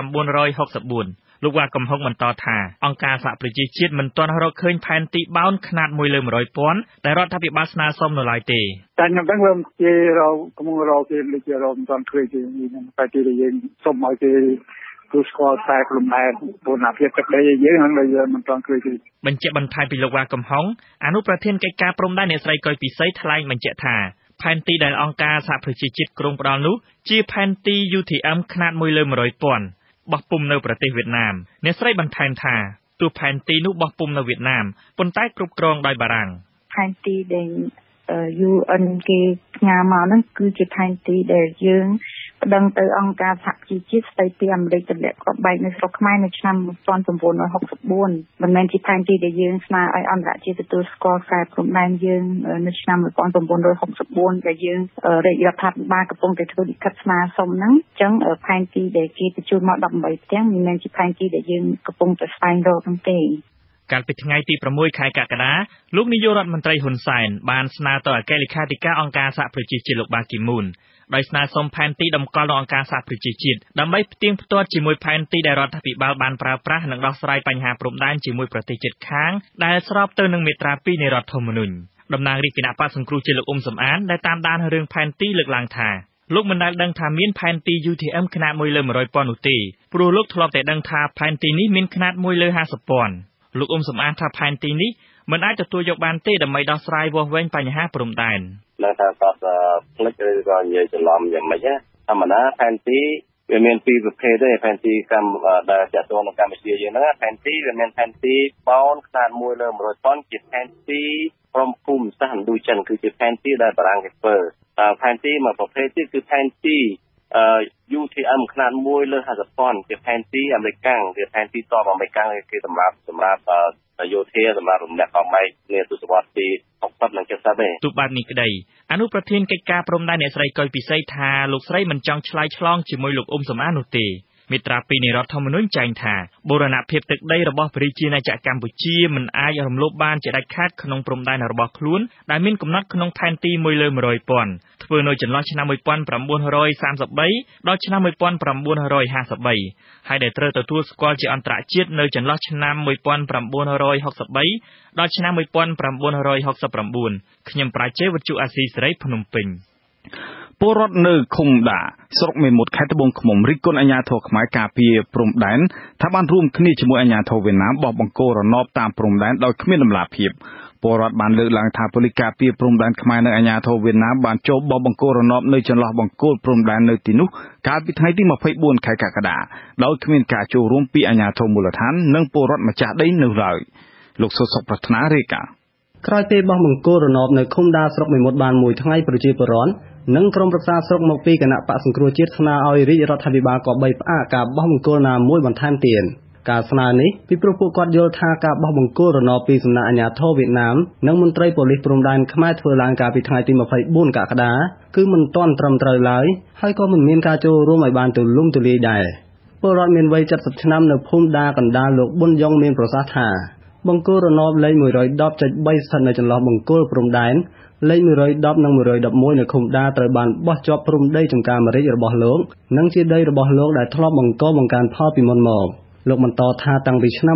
1964លោកវ៉ាកំហុងបន្តថាអង្គការសហប្រជាជាតិមិនទាន់រកឃើញផែនទីបោនខ្នាត1លើ100,000ដែលរដ្ឋាភិបាលស្នើសុំនៅឡើយទេតែខ្ញុំដឹងថាគេរកកំពុងរកគេដូចជារកមិនទាន់ឃើញទេតែទីយើងសុំឲ្យគេគឺស្គាល់តែព្រំដែនពន្ធភាពទឹកដីយើងហ្នឹងដែលមិនទាន់ឃើញទេបញ្ជាក់បន្ថែមពីលោកវ៉ាកំហុងអនុប្រធានកិច្ចការព្រំដែនអ្នកស្រីកុយពិសីថ្លែងបញ្ជាក់ថាផែនទីដែលអង្គការសហប្រជាជាតិគ្រោងផ្ដល់នោះជាផែនទី UTM ខ្នាត1លើ100,000បោះពុម្ពនៅប្រទេសវៀតណាមអ្នកស្រីបន្ថែមថាទោះផែនទីនោះបោះពុម្ពនៅវៀតណាមប៉ុន្តែគ្រប់គ្រងដោយបារាំងផែនទីដែល UN គេផ្ញើមកហ្នឹងគឺជាផែនទីដែលយើងប្តឹងទៅអង្គការសហជីវជាតិស្ដីពីអាមេរិកទម្លាក់គ្រាប់បែកនៅស្រុកខ្មែរនៅឆ្នាំ1964មិនមែនជាផែនទីដែលយើងស្នើឲ្យអន្តរជាតិទទួលស្គាល់ខ្សែព្រំដែនយើងនៅឆ្នាំ1964ដែលយើងរាជរដ្ឋាភិបាលកំពុងតែធ្វើលិខិតស្នើសុំហ្នឹងអញ្ចឹងផែនទីដែលគេបញ្ជូនមក18ផ្ទាំងមិនមែនជាផែនទីដែលយើងកំពុងតែស្វែងរកហ្នឹងទេកាលពីថ្ងៃទី6ខែកក្កដាលោកនាយករដ្ឋមន្ត្រីហ៊ុនសែនបានស្នើទៅអគ្គលេខាធិការអង្គការសហប្រជាជាតិលោកបាគីមូនដោយស្នើសុំផែនទីតម្កល់របស់អង្គការសហប្រជាជាតិដើម្បីផ្ទៀងផ្ទាត់ជាមួយផែនទីដែលរដ្ឋាភិបាលបានប្រើប្រាស់និងដោះស្រាយបញ្ហាព្រំដែនជាមួយប្រទេសជិតខាងដែលស្របទៅនឹងមាត្រា2នៃរដ្ឋធម្មនុញ្ញតំណាងរាជគណៈបក្សសង្គ្រោះជាតិលោកអ៊ុំសំអានដែលតាមដានរឿងផែនទីលើកឡើងថាលោកមិនដែលដឹងថាមានផែនទី UTM ខ្នាត1លើ100,000នោះទេព្រោះលោកធ្លាប់តែដឹងថាផែនទីនេះមានខ្នាត1លើ50,000លោកអ៊ុំសំអានថាផែនទីនេះមិនអាចទទួលយកបានទេដើម្បីដោះស្រាយវាស់វែងបញ្ហាព្រំដែននៅថាគាត់ផ្លិចឬក៏និយាយច្រឡំយ៉ាងម៉េចធម្មតាផែនទីវាមានពីរប្រភេទទេផែនទីកម្ពុជាដែលចាត់ទុកនៅកម្ពុជាយើងហ្នឹងផែនទីវាមានផែនទីបោនខ្នាត1លើ100,000ជាផែនទីព្រំភូមិសាស្ត្រឥណ្ឌូចិនគឺជាផែនទីដែលបារាំងគេធ្វើផែនទីមួយប្រភេទទៀតគឺផែនទី UTM ខ្នាត1លើ50,000ជាផែនទីអាមេរិកវាផែនទីតបអាមេរិកគេសម្រាប់យោធាសម្រាប់រំលាក់កំបែកនាទសវត្សរ៍ទី60និង70ទេទូបែបនេះក្តីអនុប្រធានកិច្ចការព្រំដែនអ្នកស្រីកុយពិសីថាលោកស្រីមិនចង់ឆ្លើយឆ្លងជាមួយលោកអ៊ុំសំអាននោះទេមាត្រា2នៃរដ្ឋធម្មនុញ្ញចែងថាបូរណភាពទឹកដីរបស់ប្រជាជាតិណាចក្រកម្ពុជាមិនអាចរំលោភបានជាដាច់ខាតក្នុងព្រំដែនរបស់ខ្លួនដែលមានកំណត់ក្នុងផែនទី1លើ100,000ធ្វើនៅចន្លោះឆ្នាំ1933ដល់ឆ្នាំ1953ហើយដែលត្រូវទទួលស្គាល់ជាអន្តរជាតិនៅចន្លោះឆ្នាំ1963ដល់ឆ្នាំ1969ខ្ញុំប្រាជេវវិទ្យុអាស៊ីសេរីភ្នំពេញពលរដ្ឋនៅឃុំដាស្រុកមេមត់ខេត្តត្បូងឃ្មុំរិះគន់អាជ្ញាធរខ្មែរការពារព្រំដែនថាបានរួមគ្នាជាមួយអាជ្ញាធរវៀតណាមបោះបង្គោលរណបតាមព្រំដែនដោយគ្មានដំណាភៀបពលរដ្ឋបានលើកឡើងថាប៉ូលីសការពារព្រំដែនខ្មែរនិងអាជ្ញាធរវៀតណាមបានចូលបោះបង្គោលរណបនៅចន្លោះបង្គោលព្រំដែននៅទីនោះកាលពីថ្ងៃទី24ខែកក្កដាដោយគ្មានការចូលរួមពីអាជ្ញាធរមូលដ្ឋាននិងពលរដ្ឋម្ចាស់ដីនោះឡើយលោកសុសុប្រាថ្នារាយការណ៍ក្រោយពេលបោះបង្គោលរណបនៅឃុំដាស្រុកមេមត់បានមួយថ្ងៃប្រជាពលរដ្ឋនិងក្រុមប្រឹក្សាស្រុកមកពីគណៈបកសង្គ្រោះជាតិស្នើឲ្យរាជរដ្ឋាភិបាលគប្បីផ្អាកការបោះបង្គោលណាមួយបន្ថែមទៀតការស្នើនេះពីព្រោះពួកគាត់យល់ថាការបោះបង្គោលរណបពីសំណាក់អាជ្ញាធរវៀតណាមនិងមន្ត្រីប៉ូលីសព្រំដែនខ្មែរធ្វើឡើងកាលពីថ្ងៃទី24កក្កដាគឺមិនទាន់ត្រឹមត្រូវឡើយហើយក៏មិនមានការចូលរួមឲ្យបានទូលំទូលាយដែរពលរដ្ឋមានវ័យ70ឆ្នាំនៅភូមិដាកណ្ដាលលោកប៊ុនយ៉ុងមានប្រសាសន៍ថាបង្គោលរណបលេខ 110.3 ស្ថិតនៅចន្លោះបង្គោលព្រំដែនលេខ 110 និង 111 នៅឃុំដាត្រូវបានបោះជាប់ព្រំដីចំការម្រេចរបស់លោកនិងជាដីរបស់លោកដែលធ្លាប់បង្កបង្កើនផលពីមុនមកលោកបន្តថាតាំងពីឆ្នាំ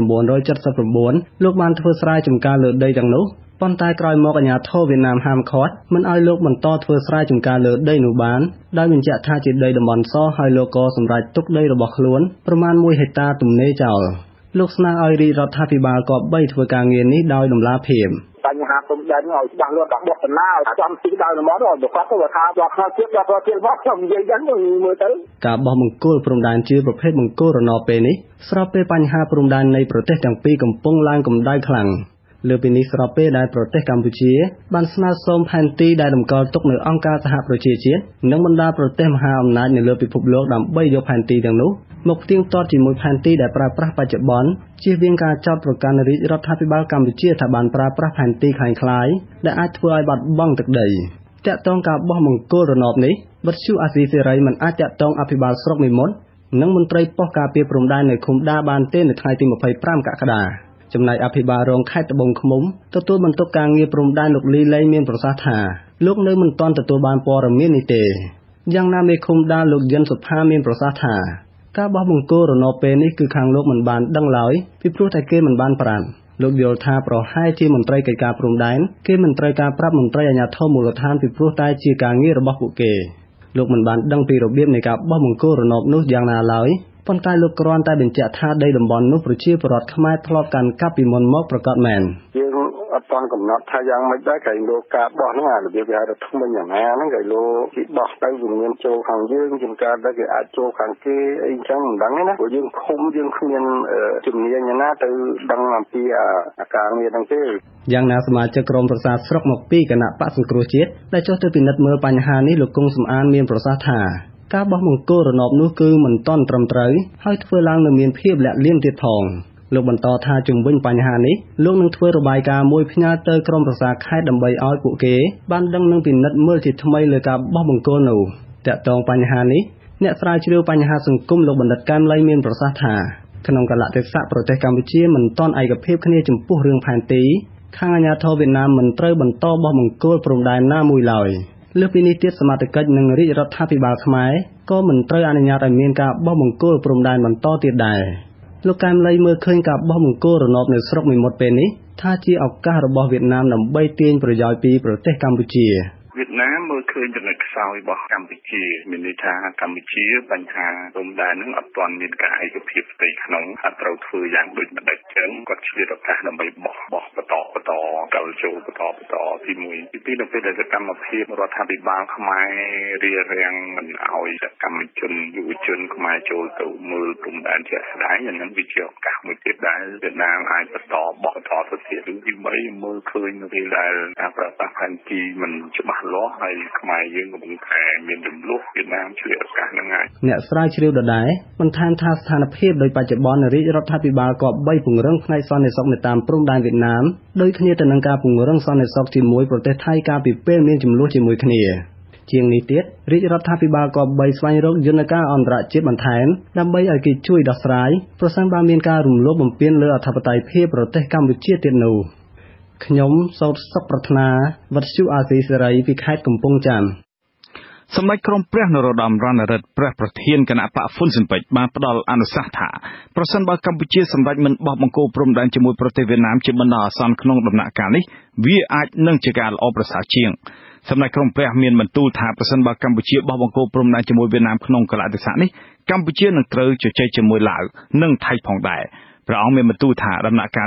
1979លោកបានធ្វើស្រែចម្ការលើដីទាំងនោះប៉ុន្តែក្រោយមកអាជ្ញាធរវៀតណាមហាមឃាត់មិនឲ្យលោកបន្តធ្វើស្រែចម្ការលើដីនោះបានដោយបញ្ជាក់ថាជាដីតំបន់សហើយលោកក៏សម្រេចទុកដីរបស់ខ្លួនប្រមាណ1ហិកតាទំនេរចោលលោកស្នើឲ្យរាជរដ្ឋាភិបាលគប្បីធ្វើការងារនេះដោយដំណាភៀមបញ្ហាព្រំដែនឲ្យច្បាស់លាស់ដល់បោះបណ្ណាចាំទីដល់មកដល់គាត់ទៅថាដល់ខោជាតិដល់ប្រទេសមកខ្ញុំនិយាយយ៉ាងនេះមើលទៅការបោះបង្គោលព្រំដែនជាប្រភេទបង្គោលរណបពេលនេះស្របពេលបញ្ហាព្រំដែននៃប្រទេសទាំងពីរកំពុងឡើងកម្ដៅខ្លាំងលើពីនេះស្របពេលដែលប្រទេសកម្ពុជាបានស្នើសុំផែនទីដែលតម្កល់ទុកនៅអង្គការសហប្រជាជាតិនិងបណ្ដាប្រទេសមហាអំណាចនៅលើពិភពលោកដើម្បីយកផែនទីទាំងនោះមកផ្ទៀងផ្ទាត់ជាមួយផែនទីដែលប្រើប្រាស់បច្ចុប្បន្នជៀសវាងការចោទប្រកាន់រាជរដ្ឋាភិបាលកម្ពុជាថាបានប្រើប្រាស់ផែនទីคล้ายៗដែលអាចធ្វើឲ្យបាត់បង់ទឹកដីតាក់ទងការបោះបង្គោលរណបនេះវិទ្យុអាស៊ីសេរីមិនអាចតាក់ទងអភិបាលស្រុកមេមត់និងមន្ត្រីប៉ុស្តិ៍ការពារព្រំដែននៅឃុំដាបានទេនៅថ្ងៃទី25កក្កដាចំណែកអភិបាលរងខេត្តត្បូងឃ្មុំទទួលបន្ទុកការងារព្រំដែនលោកលីលេងមានប្រសាសន៍ថាលោកនៅមិនទាន់ទទួលបានព័ត៌មាននេះទេយ៉ាងណាមេឃុំដាលោកយិនសុផាមានប្រសាសន៍ថាការបោះបង្គោលរណបពេលនេះគឺខាងលោកមិនបានដឹងឡើយពីព្រោះតែគេមិនបានប្រាប់លោកយល់ថាប្រហែលជាមន្ត្រីកិច្ចការព្រំដែនគេមិនត្រូវការប្រាប់មន្ត្រីអាជ្ញាធរមូលដ្ឋានពីព្រោះតែជាការងាររបស់ពួកគេលោកមិនបានដឹងពីរបៀបនៃការបោះបង្គោលរណបនោះយ៉ាងណាឡើយប៉ុន្តែលោកគ្រាន់តែបញ្ជាក់ថាដីតំបន់នោះប្រជាពលរដ្ឋខ្មែរធ្លាប់កាន់កាប់ពីមុនមកប្រកាសមែនយើងអត់ទាន់កំណត់ថាយ៉ាងម៉េចដែរគេលោកការបោះហ្នឹងអារបៀបគេហៅថាថ្មិញយ៉ាងណាហ្នឹងគេលោកគេបោះទៅវាមានចូលខាងយើងជាងការដែលគេអាចចូលខាងគេអីចឹងមិនដឹងទេណាព្រោះយើងឃុំយើងគ្មានជំនាញណាទៅដឹងអំពីអាការងារហ្នឹងទេយ៉ាងណាសមាជិកក្រុមប្រឹក្សាស្រុកមកពីគណៈបកសង្គ្រោះជាតិដែលចុះទៅពិនិត្យមើលបញ្ហានេះលោកគង់សំអានមានប្រសាសន៍ថាការបោះបង្គោលរណបនោះគឺមិនទាន់ត្រឹមត្រូវហើយធ្វើឡើងនៅមានភាពលាក់លៀមទៀតផងលោកបន្តថាជំវិញបញ្ហានេះលោកនឹងធ្វើរបាយការណ៍មួយផ្ញើទៅក្រុមប្រឹក្សាខេត្តដើម្បីឲ្យពួកគេបានដឹងនិងពិនិត្យមើលជាថ្មីលើការបោះបង្គោលនោះតាក់ទងបញ្ហានេះអ្នកស្រាវជ្រាវបញ្ហាសង្គមលោកបណ្ឌិតកែមលីមានប្រសាសន៍ថាក្នុងកលៈទេសៈប្រទេសកម្ពុជាមិនទាន់ឯកភាពគ្នាចំពោះរឿងផែនទីខាងអាជ្ញាធរវៀតណាមមិនត្រូវបន្តបោះបង្គោលព្រំដែនណាមួយឡើយលើពីនេះទៀតសមត្ថកិច្ចនិងរាជរដ្ឋាភិបាលខ្មែរក៏មិនត្រូវអនុញ្ញាតឲ្យមានការបោះបង្គោលព្រំដែនបន្តទៀតដែរលោកកែមលីមើលឃើញការបោះបង្គោលរណបនៅស្រុកមេមត់ពេលនេះថាជាឱកាសរបស់វៀតណាមដើម្បីទាញប្រយោជន៍ពីប្រទេសកម្ពុជាវៀតណាមមើលឃើញចំណុចខ្សោយរបស់កម្ពុជាមានន័យថាកម្ពុជាបញ្ហាព្រំដែននឹងអត់ទាន់មានការឯកភាពផ្ទៃក្នុងអត់ត្រូវធ្វើយ៉ាងដូចម្ដេចចឹងគាត់ឆ្លៀតឱកាសដើម្បីបោះបន្តកលចូលបន្តទី1ទី2នៅពេលដែលសកម្មភាពរដ្ឋាភិបាលខ្មែររារាំងមិនឲ្យសកម្មជនយុវជនខ្មែរចូលទៅមើលព្រំដែនជាក់ស្ដែងអានឹងវាជាឱកាសមួយទៀតដែលវៀតណាមអាចបន្តទៅទៀតឬទី3មើលឃើញនៅពេលដែលការប្រកាសផែនទីមិនច្បាស់លាស់ហើយខ្មែរយើងកំពុងតែមានរំលោភវៀតណាមឆ្លៀតឱកាសហ្នឹងហើយអ្នកស្រាវជ្រាវដដែលបន្ថែមថាស្ថានភាពដោយបច្ចុប្បន្នរាជរដ្ឋាភិបាលក៏បីពង្រឹងផ្នែកសន្តិសុខនៅតាមព្រំដែនវៀតណាមដោយគ្នាទៅនឹងការពង្រឹងសន្តិសុខជាមួយប្រទេសថៃកាលពីពេលមានជម្លោះជាមួយគ្នាជាងនេះទៀតរាជរដ្ឋាភិបាលក៏បីស្វែងរកយន្តការអន្តរជាតិបន្ថែមដើម្បីឲ្យគេជួយដោះស្រាយប្រសិនបើមានការរំលោភបំពានលើអធិបតេយ្យភាពប្រទេសកម្ពុជាទៀតនោះខ្ញុំសោតសុខប្រាថ្នាវិទ្យុអាស៊ីសេរីពីខេត្តកំពង់ចាមសម្ដេចក្រមព្រះនរោត្តមរណរដ្ឋព្រះប្រធានគណៈបកហ៊ុនស៊ិនប៉ិចបានផ្ដល់អនុសាសន៍ថាប្រសិនបើកម្ពុជាសម្រេចមិនបោះបង្គោលព្រំដែនជាមួយប្រទេសវៀតណាមជាបណ្ដោះអាសន្នក្នុងដំណាក់កាលនេះវាអាចនឹងជាការល្អប្រសើរជាងសម្ដេចក្រមព្រះមានបន្ទូលថាប្រសិនបើកម្ពុជាបោះបង្គោលព្រំដែនជាមួយវៀតណាមក្នុងកលៈទេសៈនេះកម្ពុជានឹងត្រូវជជែកជាមួយឡាវនិងថៃផងដែរព្រះអង្គមានបន្ទូលថាដំណាក់កាលនេះ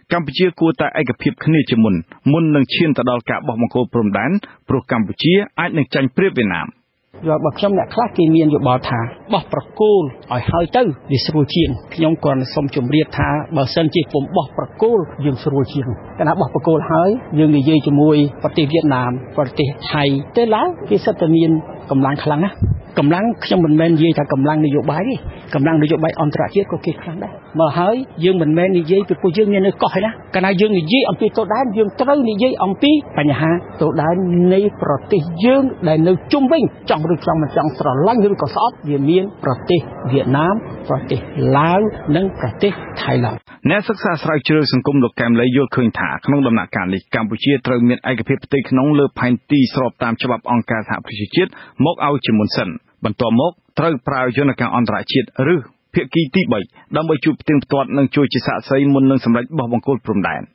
កម្ពុជាគួរតែឯកភាពគ្នាជាមុននឹងឈានទៅដល់ការបោះបង្គោលព្រំដែនព្រោះកម្ពុជាអាចនឹងចាញ់ប្រៀបវៀតណាមយកបើខ្ញុំអ្នកខ្លះគេមានយោបល់ថាបោះប្រគល់ឲ្យហើយទៅវាស្រួលជាងខ្ញុំគ្រាន់តែសូមជម្រាបថាបើសិនជាពុំបោះប្រគល់យើងស្រួលជាងកាលណាបោះប្រគល់ហើយយើងនិយាយជាមួយប្រទេសវៀតណាមប្រទេសថៃទៅឡើងគេសិតតែមានកម្លាំងខ្លាំងណាស់កម្លាំងខ្ញុំមិនមែននិយាយថាកម្លាំងនយោបាយទេកម្លាំងនយោបាយអន្តរជាតិក៏គេខ្លាំងដែរមកហើយយើងមិនមែននិយាយពីពួកយើងមាននៅកោះទេណាកាលណាយើងនិយាយអំពីទោដែនយើងត្រូវនិយាយអំពីបញ្ហាទោដែននៃប្រទេសយើងដែលនៅជុំវិញចង់ឬចង់មិនចង់ស្រឡាញ់ឬក៏ស្អប់វាមានប្រទេសវៀតណាមប្រទេសឡាវនិងប្រទេសថៃឡង់អ្នកសិក្សាស្រាវជ្រាវសង្គមលោកកែមលីយល់ឃើញថាក្នុងដំណាក់កាលនេះកម្ពុជាត្រូវមានឯកភាពផ្ទៃក្នុងលើផែនទីស្របតាមច្បាប់អង្គការសហប្រជាជាតិមកឲ្យជាមុនសិនបន្ទាប់មកត្រូវប្រើយន្តការអន្តរជាតិឬភាគីទី3ដើម្បីជួយផ្ទៀងផ្ទាត់និងជួយជាសាក្សីមុននឹងសម្រេចបោះបង្គោលព្រំដែន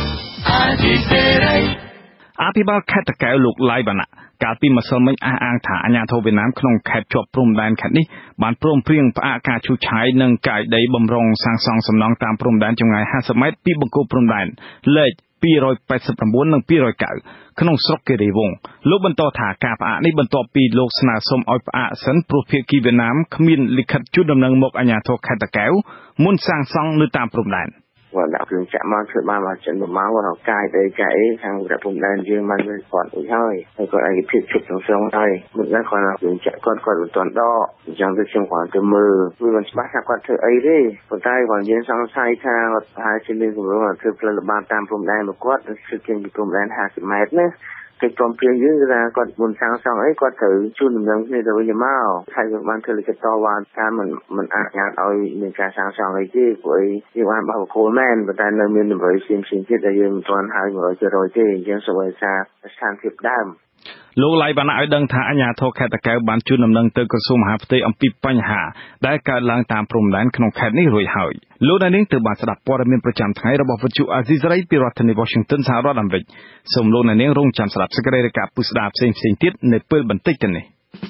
អភិបាលខេត្តតាកែវលោកឡៃបាណាកាលពីម្សិលមិញអះអាងថាអាជ្ញាធរវៀតណាមក្នុងខេត្តជាប់ព្រំដែនខេត្តនេះបានព្រមព្រៀងផ្អាកការឈូសឆាយនិងកាយដីបំរុងសាងសង់សំណង់តាមព្រំដែនចម្ងាយ50ម៉ែត្រពីបង្គោលព្រំដែនលេខ289និង209ក្នុងស្រុកគិរីវង្សលោកបន្តថាការផ្អាកនេះបន្ទាប់ពីលោកស្នើសុំឲ្យផ្អាកសិនព្រោះភាគីវៀតណាមគ្មានលិខិតជូនដំណឹងមកអាជ្ញាធរខេត្តតាកែវមុនសាងសង់នៅតាមព្រំដែនគាត់ដាក់គ្រឿងចាក់មកធ្វើបានមកចិនប្រមាណគាត់កាយដីកាយខាងរដ្ឋព្រំដែនយើងបានគាត់អីហើយគាត់ឯកភាពជិតក្នុងស្រុកហើយមិនដឹងគាត់គ្រឿងចាក់គាត់មិនទាន់ដកអញ្ចឹងទៅខ្ញុំគាត់ទៅមើលវាមិនច្បាស់ថាគាត់ធ្វើអីទេប៉ុន្តែគាត់យើងសង្ស័យថាគាត់ប្រហែលជាមានគម្រោងធ្វើផ្លូវល្បាតតាមព្រំដែនរបស់គាត់គឺជាងពីព្រំដែន50ម៉ែត្រណាគេព្រមព្រៀងយើងថាគាត់មុនសាងសង់អីគាត់ត្រូវជូនដំណឹងគ្នាទៅវិញមកហើយគាត់បានធ្វើលិខិតតវ៉ាថាមិនអនុញ្ញាតឲ្យមានការសាងសង់អីទេព្រោះយើងបានបោះបង្គោលមែនប៉ុន្តែនៅមានតម្រូវផ្សេងទៀតដែលយើងមិនទាន់ហើយ100%ទេអញ្ចឹងសូមឲ្យសារស្ថានភាពដើមលោកឡៃបានឲ្យដឹងថាអាជ្ញាធរខេត្តតាកែវបានជូនដំណឹងទៅក្រសួងមហាផ្ទៃអំពីបញ្ហាដែលកើតឡើងតាមព្រំដែនក្នុងខេត្តនេះរួចហើយលោកនាងទើបបានស្ដាប់ព័ត៌មានប្រចាំថ្ងៃរបស់វិទ្យុអាស៊ីសេរីពីរដ្ឋធានី Washington សហរដ្ឋអាមេរិកសូមលោកនាងរងចាំស្ដាប់សេចក្តីរាយការណ៍ពុស្ដាផ្សេងៗទៀតនៅពេលបន្តិចទៅនេះ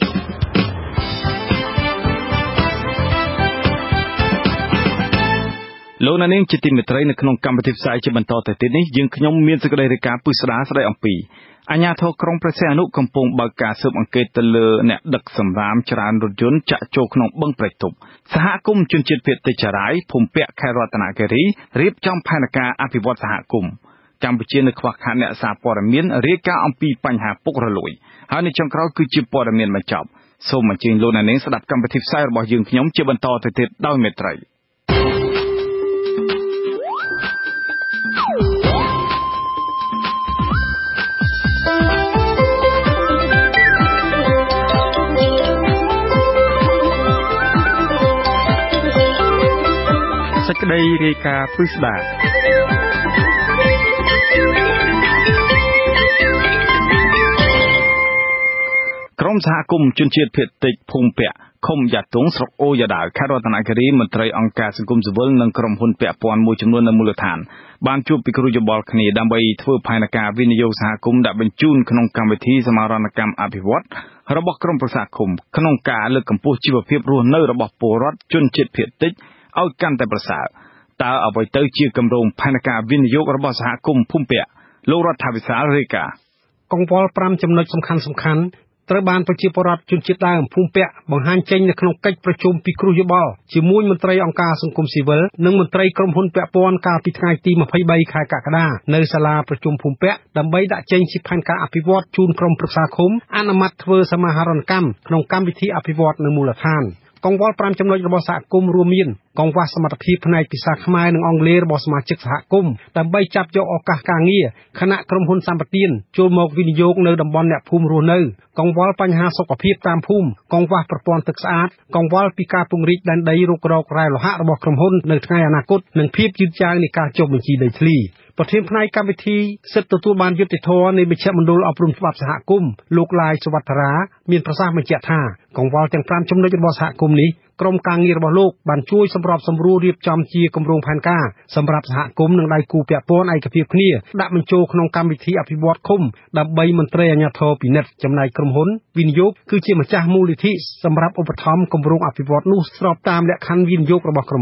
លោកនាងជាទីមេត្រីនៅក្នុងកម្មវិធីផ្សាយជាបន្តទៅទៀតនេះយើងខ្ញុំមានសេចក្តីរាយការណ៍ពុស្ដាស្ដីអំពីអាជ្ញាធរក្រុងព្រះសីហនុកំពុងបើកការស៊ើបអង្កេតទៅលើអ្នកដឹកសម្រាមច្រើនរថយន្តចាក់ចូលក្នុងបឹងព្រែកទប់សហគមន៍ជនជាតិភាគតិចចារាយភូមិពាក់ខេត្តរតនគិរីរៀបចំផែនការអភិវឌ្ឍសហគមន៍កម្ពុជានៅខ្វះខាតអ្នកសារព័ត៌មានរាយការណ៍អំពីបញ្ហាពុករលួយហើយនៅចុងក្រោយគឺជាព័ត៌មានបញ្ចប់សូមអញ្ជើញលោកនាងស្ដាប់កម្មវិធីផ្សាយរបស់យើងខ្ញុំជាបន្តទៅទៀតដោយមេត្រីសេចក្តីរាយការណ៍ពិស្ដាក្រុមសហគមន៍ជនជាតិភាគតិចភូមិពាក់ឃុំយ៉ាតុងស្រុកអូយ៉ាដាវខេត្តរតនគិរីមន្ត្រីអង្គការសង្គមស៊ីវិលនិងក្រុមហ៊ុនពាក់ព័ន្ធមួយចំនួននៅមូលដ្ឋានបានជួបពិគ្រោះយោបល់គ្នាដើម្បីធ្វើផែនការវិនិយោគសហគមន៍ដាក់បញ្ជូនក្នុងកម្មវិធីសមាហរណកម្មអភិវឌ្ឍរបស់ក្រុមប្រឹក្សាឃុំក្នុងការលើកកម្ពស់ជីវភាពរស់នៅរបស់ពលរដ្ឋជនជាតិភាគតិចឲ្យកាន់តែប្រសើរតើអ្វីទៅជាគម្រោងផែនការវិនិយោគរបស់សហគមន៍ភូមិពាក់លោករដ្ឋាភិបាលរាយការណ៍កង្វល់5ចំណុចសំខាន់ត្រូវបានប្រជាពលរដ្ឋជនជាតិដើមភូមិពាក់បង្ហាញចេញនៅក្នុងកិច្ចប្រជុំពិគ្រោះយោបល់ជាមួយមន្ត្រីអង្គការសង្គមស៊ីវិលនិងមន្ត្រីក្រុមហ៊ុនពាក់ព័ន្ធកាលពីថ្ងៃទី23ខែកក្កដានៅសាលាប្រជុំភូមិពាក់ដើម្បីដាក់ចេញជាផែនការអភិវឌ្ឍជូនក្រុមប្រឹក្សាឃុំអនុម័តធ្វើសមាហរណកម្មក្នុងកម្មវិធីអភិវឌ្ឍនៅមូលដ្ឋានកង្វល់5ចំណុចរបស់សហគមន៍រួមមានកង្វះសមត្ថភាពផ្នែកភាសាខ្មែរនិងអង់គ្លេសរបស់សមាជិកសហគមន៍ដើម្បីចាប់យកឱកាសការងារខណៈក្រុមហ៊ុនសម្បទានចូលមកវិនិយោគនៅតំបន់អ្នកភូមិរស់នៅកង្វល់បញ្ហាសុខភាពតាមភូមិកង្វះប្រព័ន្ធទឹកស្អាតកង្វល់ពីការពង្រីកដែនដីរុករករ៉ែលោហៈរបស់ក្រុមហ៊ុននៅថ្ងៃអនាគតនិងភាពយឺតយ៉ាវនៃការចុះបញ្ជីដីធ្លីប្រធានផ្នែកកម្មវិធីសិទ្ធិទទួលបានយុត្តិធម៌នៃមជ្ឈមណ្ឌលអប់រំច្បាប់សហគមន៍លោកឡាយសវត្ថរាមានប្រសាសន៍បញ្ជាក់ថាកង្វល់ទាំង5ចំណុចរបស់សហគមន៍នេះក្រុមការងាររបស់លោកបានជួយសម្របសម្រួលរៀបចំជាគម្រោងផែនការសម្រាប់សហគមន៍និងដៃគូពាក់ព័ន្ធឯកភាពគ្នាដាក់បញ្ចូលក្នុងកម្មវិធីអភិវឌ្ឍឃុំដើម្បីមន្ត្រីអាជ្ញាធរពិនិត្យចំណែកក្រុមហ៊ុនវិនិយោគគឺជាម្ចាស់មូលនិធិសម្រាប់ឧបត្ថម្ភគម្រោងអភិវឌ្ឍនោះស្របតាមលក្ខខណ្ឌវិនិយោគរបស់ក្រុមហ៊ុន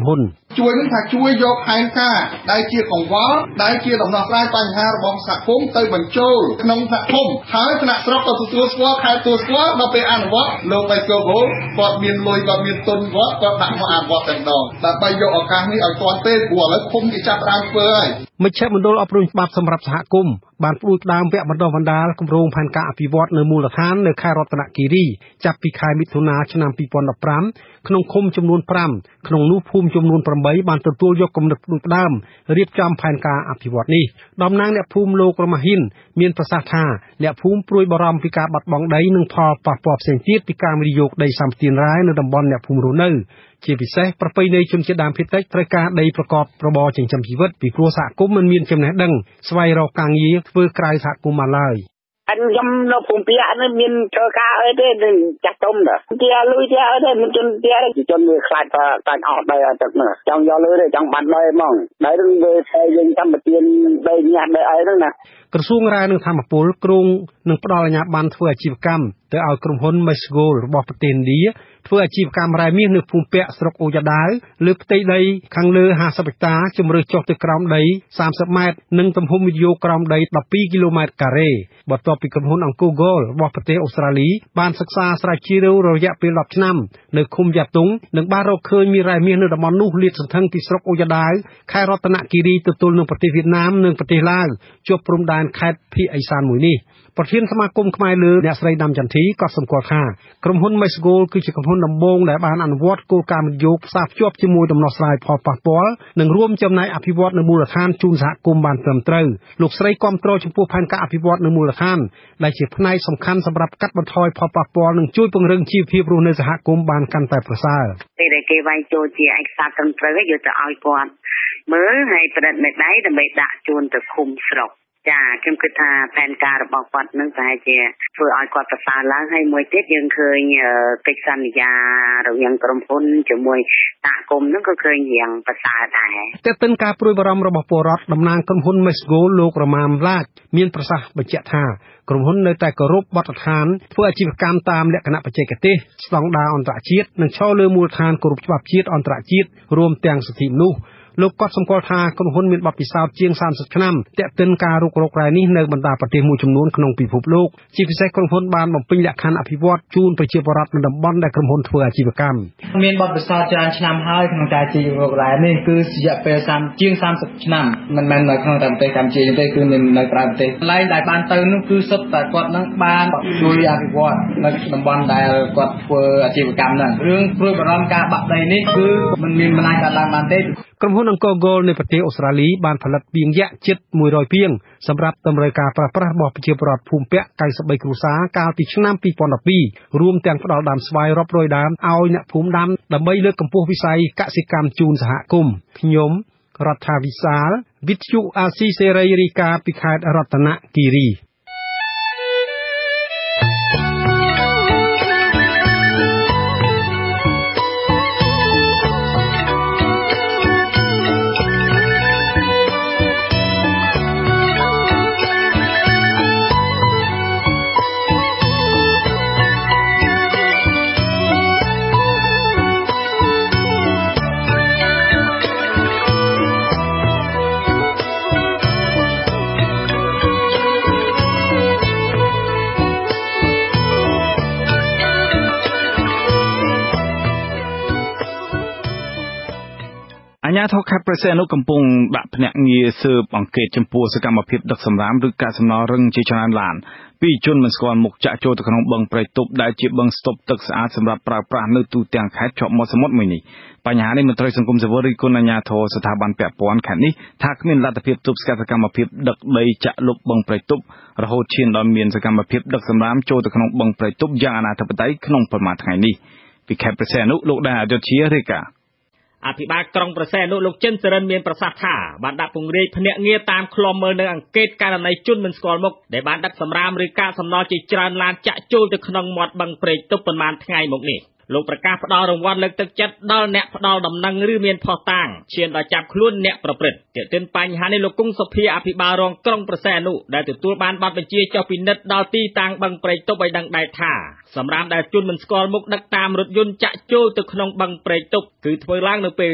ជួយនឹងថាជួយយកផែនការដែលជាកង្វល់ដែលជាដំណោះស្រាយបញ្ហារបស់សហគមន៍ទៅបញ្ចូលក្នុងសហគមន៍ហើយថ្នាក់ស្រុកក៏ទទួលស្គាល់ខេត្តទទួលស្គាល់ដល់ពេលអនុវត្តលោកបេកូវគាត់មានលុយគាត់មានទុនគាត់ដាក់មកអនុវត្តតែម្ដងដើម្បីយកឱកាសនេះឲ្យទាន់ពេលព្រោះឥឡូវឃុំគេចាប់ដើមធ្វើហើយមជ្ឈមណ្ឌលអប់រំច្បាប់សម្រាប់សហគមន៍បានផ្ដួចផ្ដើមវគ្គបណ្ដុះបណ្ដាលគម្រោងផែនការអភិវឌ្ឍនៅមូលដ្ឋាននៅខេត្តរតនគិរីចាប់ពីខែមិថុនាឆ្នាំ2015ក្នុងឃុំចំនួន5ក្នុងនោះភូមិចំនួន8បានទទួលយកគំនិតផ្ដួចផ្ដើមរៀបចំផែនការអភិវឌ្ឍនេះតំណាងអ្នកភូមិលោករមាហ៊ិនមានប្រសាសន៍ថាអ្នកភូមិព្រួយបារម្ភពីការបាត់បង់ដីនិងផលប៉ះពាល់ផ្សេងទៀតពីការវិនិយោគដីសម្បត្តិរាយនៅតំបន់អ្នកភូមិរស់នៅជាពិសេសប្រពៃណីជនជាតិដើមភាគតិចត្រូវការដីប្រកបរបរចិញ្ចឹមជីវិតពីព្រោះសហគមន៍មិនមានចំណេះដឹងស្វែងរកការងារធ្វើក្រៅសហគមន៍បានឡើយខ្ញុំនៅភូមិពាក់នេះមានធ្វើការអីទេចាស់ទុំដែរទីលុយទីអីទេមិនជនទីអីជនវាខ្លាចថាកាច់អស់ដីអត់ទឹកនោះចង់យកលុយទេចង់បាត់ដីហ្មងដែលនឹងវាតែយើងចាំប្រទានដីញ៉ាំដីអីហ្នឹងណាក្រសួងរាយនឹងធម្មពលគ្រោងនឹងផ្ដល់អាជ្ញាប័ណ្ណធ្វើអាជីវកម្មទៅឲ្យក្រុមហ៊ុន Mesgol របស់ប្រទេសឥណ្ឌាធ្វើអាជីវកម្មរ៉ែមាសនៅភូមិពាក់ស្រុកអូយ៉ាដាវលើផ្ទៃដីខាងលើ50ហិកតាជម្រៅចុះទៅក្រោមដី30ម៉ែត្រនិងទំហំវិនិយោគក្រោមដី12គីឡូម៉ែត្រការ៉េបន្ទាប់ពីក្រុមហ៊ុនអង្គរ Gold របស់ប្រទេសអូស្ត្រាលីបានសិក្សាស្រាវជ្រាវរយៈពេល10ឆ្នាំនៅឃុំយ៉ាតុងនិងបានរកឃើញមានរ៉ែមាសនៅតំបន់នោះលាតសន្ធឹងពីស្រុកអូយ៉ាដាវខេត្តរតនគិរីទល់នឹងប្រទេសវៀតណាមនិងប្រទេសឡាវជាប់ព្រំដែនខេត្តភាគឦសានមួយនេះប្រធានសមាគមខ្មែរលើអ្នកស្រីដាំចន្ទធីក៏សម្គាល់ថាក្រុមហ៊ុន Mesgol គឺជាក្រុមហ៊ុនដំបូងដែលបានអនុវត្តគោលការណ៍វិនិយោគផ្សារភ្ជាប់ជាមួយដំណោះស្រាយផលប៉ះពាល់និងរួមចំណែកអភិវឌ្ឍនៅមូលដ្ឋានជូនសហគមន៍បានត្រឹមត្រូវលោកស្រីគាំទ្រចំពោះផែនការអភិវឌ្ឍនៅមូលដ្ឋានដែលជាផ្នែកសំខាន់សម្រាប់កាត់បន្ថយផលប៉ះពាល់និងជួយពង្រឹងជីវភាពរស់នៅសហគមន៍បានកាន់តែប្រសើរពេលដែលគេវាយចូលជាឯកសារត្រឹមត្រូវយកទៅឲ្យគាត់មើលហើយប្រឌិតមេដៃដើម្បីដាក់ជូនទៅឃុំស្រុកចាខ្ញុំគិតថាផែនការរបស់គាត់នឹងប្រហែលជាធ្វើឲ្យគាត់ប្រសើរឡើងហើយមួយទៀតយើងឃើញកិច្ចសន្យារវាងក្រុមហ៊ុនជាមួយសហគមន៍នឹងក៏ឃើញយ៉ាងប្រសើរដែរតែទិនការព្រួយបារម្ភរបស់ពលរដ្ឋតំណាងក្រុមហ៊ុន Mesgol លោករម៉ាមឡាចមានប្រសាសន៍បញ្ជាក់ថាក្រុមហ៊ុននៅតែគោរពបទដ្ឋានធ្វើអាជីវកម្មតាមលក្ខណៈបច្ចេកទេសស្តង់ដារអន្តរជាតិនិងឈរលើមូលដ្ឋានគោរពច្បាប់ជាតិអន្តរជាតិរួមទាំងសិទ្ធិមនុស្សលោកគាត់សម្គាល់ថាក្រុមហ៊ុនមានបទពិសោធន៍ជាង30ឆ្នាំទាក់ទិនការរុករករ៉ែនេះនៅបណ្ដាប្រទេសមួយចំនួនក្នុងពិភពលោកជាពិសេសក្រុមហ៊ុនបានបំពេញលក្ខខណ្ឌអភិវឌ្ឍជូនប្រជាពលរដ្ឋនៅតំបន់ដែលក្រុមហ៊ុនធ្វើអាជីវកម្មមានបទពិសោធន៍ច្រើនឆ្នាំហើយក្នុងការជីវរុករ៉ែនេះគឺរយៈពេលជាង30ឆ្នាំមិនមែននៅក្នុងតែប្រទេសកម្ពុជាទេគឺនៅក្រៅប្រទេសកន្លែងដែលបានទៅនោះគឺសុទ្ធតែគាត់នឹងបានជួយអភិវឌ្ឍនៅតំបន់ដែលគាត់ធ្វើអាជីវកម្មហ្នឹងរឿងព្រួយបារម្ភការបាក់ដីនេះគឺមិនអាចកើតឡើងបានទេក្រុមហ៊ុនអង្គរ Gold នៃប្រទេសអូស្ត្រាលីបានផលិតពាងយក្សជិត100ពាងសម្រាប់តម្រូវការប្រើប្រាស់របស់ប្រជាពលរដ្ឋភូមិពាក់93គ្រួសារកាលពីឆ្នាំ2012រួមទាំងផ្ដល់ដើមស្វាយរាប់រយដើមឲ្យអ្នកភូមិដាំដើម្បីលើកកម្ពស់វិស័យកសិកម្មជូនសហគមន៍ខ្ញុំរដ្ឋាវិសាលវិទ្យុអាស៊ីសេរីរាយការណ៍ពីខេត្តរតនគិរីអាជ្ញាធរខេត្តព្រះសីហនុកំពុងដាក់ភ្នាក់ងារស៊ើបអង្កេតចំពោះសកម្មភាពដឹកសម្រាមឬកាកសំណល់រឹងជាច្រើនឡានពីជនមិនស្គាល់មុខចាក់ចូលទៅក្នុងបឹងព្រៃទប់ដែលជាបឹងស្តុបទឹកស្អាតសម្រាប់ប្រើប្រាស់នៅទូទាំងខេត្តជាប់មាត់សមុទ្រមួយនេះបញ្ហានេះមន្ត្រីសង្គមស៊ីវិលរិះគន់អាជ្ញាធរស្ថាប័នពាក់ព័ន្ធខេត្តនេះថាគ្មានលទ្ធភាពទប់ស្កាត់សកម្មភាពដឹកដីចាក់លុបបឹងព្រៃទប់រហូតឈានដល់មានសកម្មភាពដឹកសម្រាមចូលទៅក្នុងបឹងព្រៃទប់យ៉ាងអនាធិបតេយ្យក្នុងប្រមាណថ្ងៃនេះពីខេត្តព្រះសីហនុលោកដាអយុធ្យារាយការណ៍អភិបាលក្រុងព្រះសីហនុលោកចិនសរិនមានប្រសាសន៍ថាបានដាក់ពង្រាយភ្នាក់ងារតាមឃ្លាំមើលនៅអង្កេតករណីជនមិនស្គាល់មុខដែលបានដឹកសម្រាមឬកាកសំណល់ជាច្រើនឡានចាក់ចូលទៅក្នុងមាត់បឹងព្រៃទប់ប៉ុន្មានថ្ងៃមកនេះលោកប្រកាសផ្ដល់រង្វាន់លើកទឹកចិត្តដល់អ្នកផ្ដល់ដំណឹងឬមានភស្តុតាងឈានដល់ចាប់ខ្លួនអ្នកប្រព្រឹត្តទាក់ទិនបញ្ហានេះលោកគង់សុភាអភិបាលរងក្រុងព្រះសីហនុដែលទទួលបានប័ណ្ណបញ្ជាចុះពិនិត្យដល់ទីតាំងបឹងព្រៃទប់ឲ្យដឹងដែរថាសម្រាប់ដែលជនមិនស្គាល់មុខដឹកតាមរថយន្តចាក់ចូលទៅក្នុងបឹងព្រៃទប់គឺធ្វើឡើងនៅពេលយប់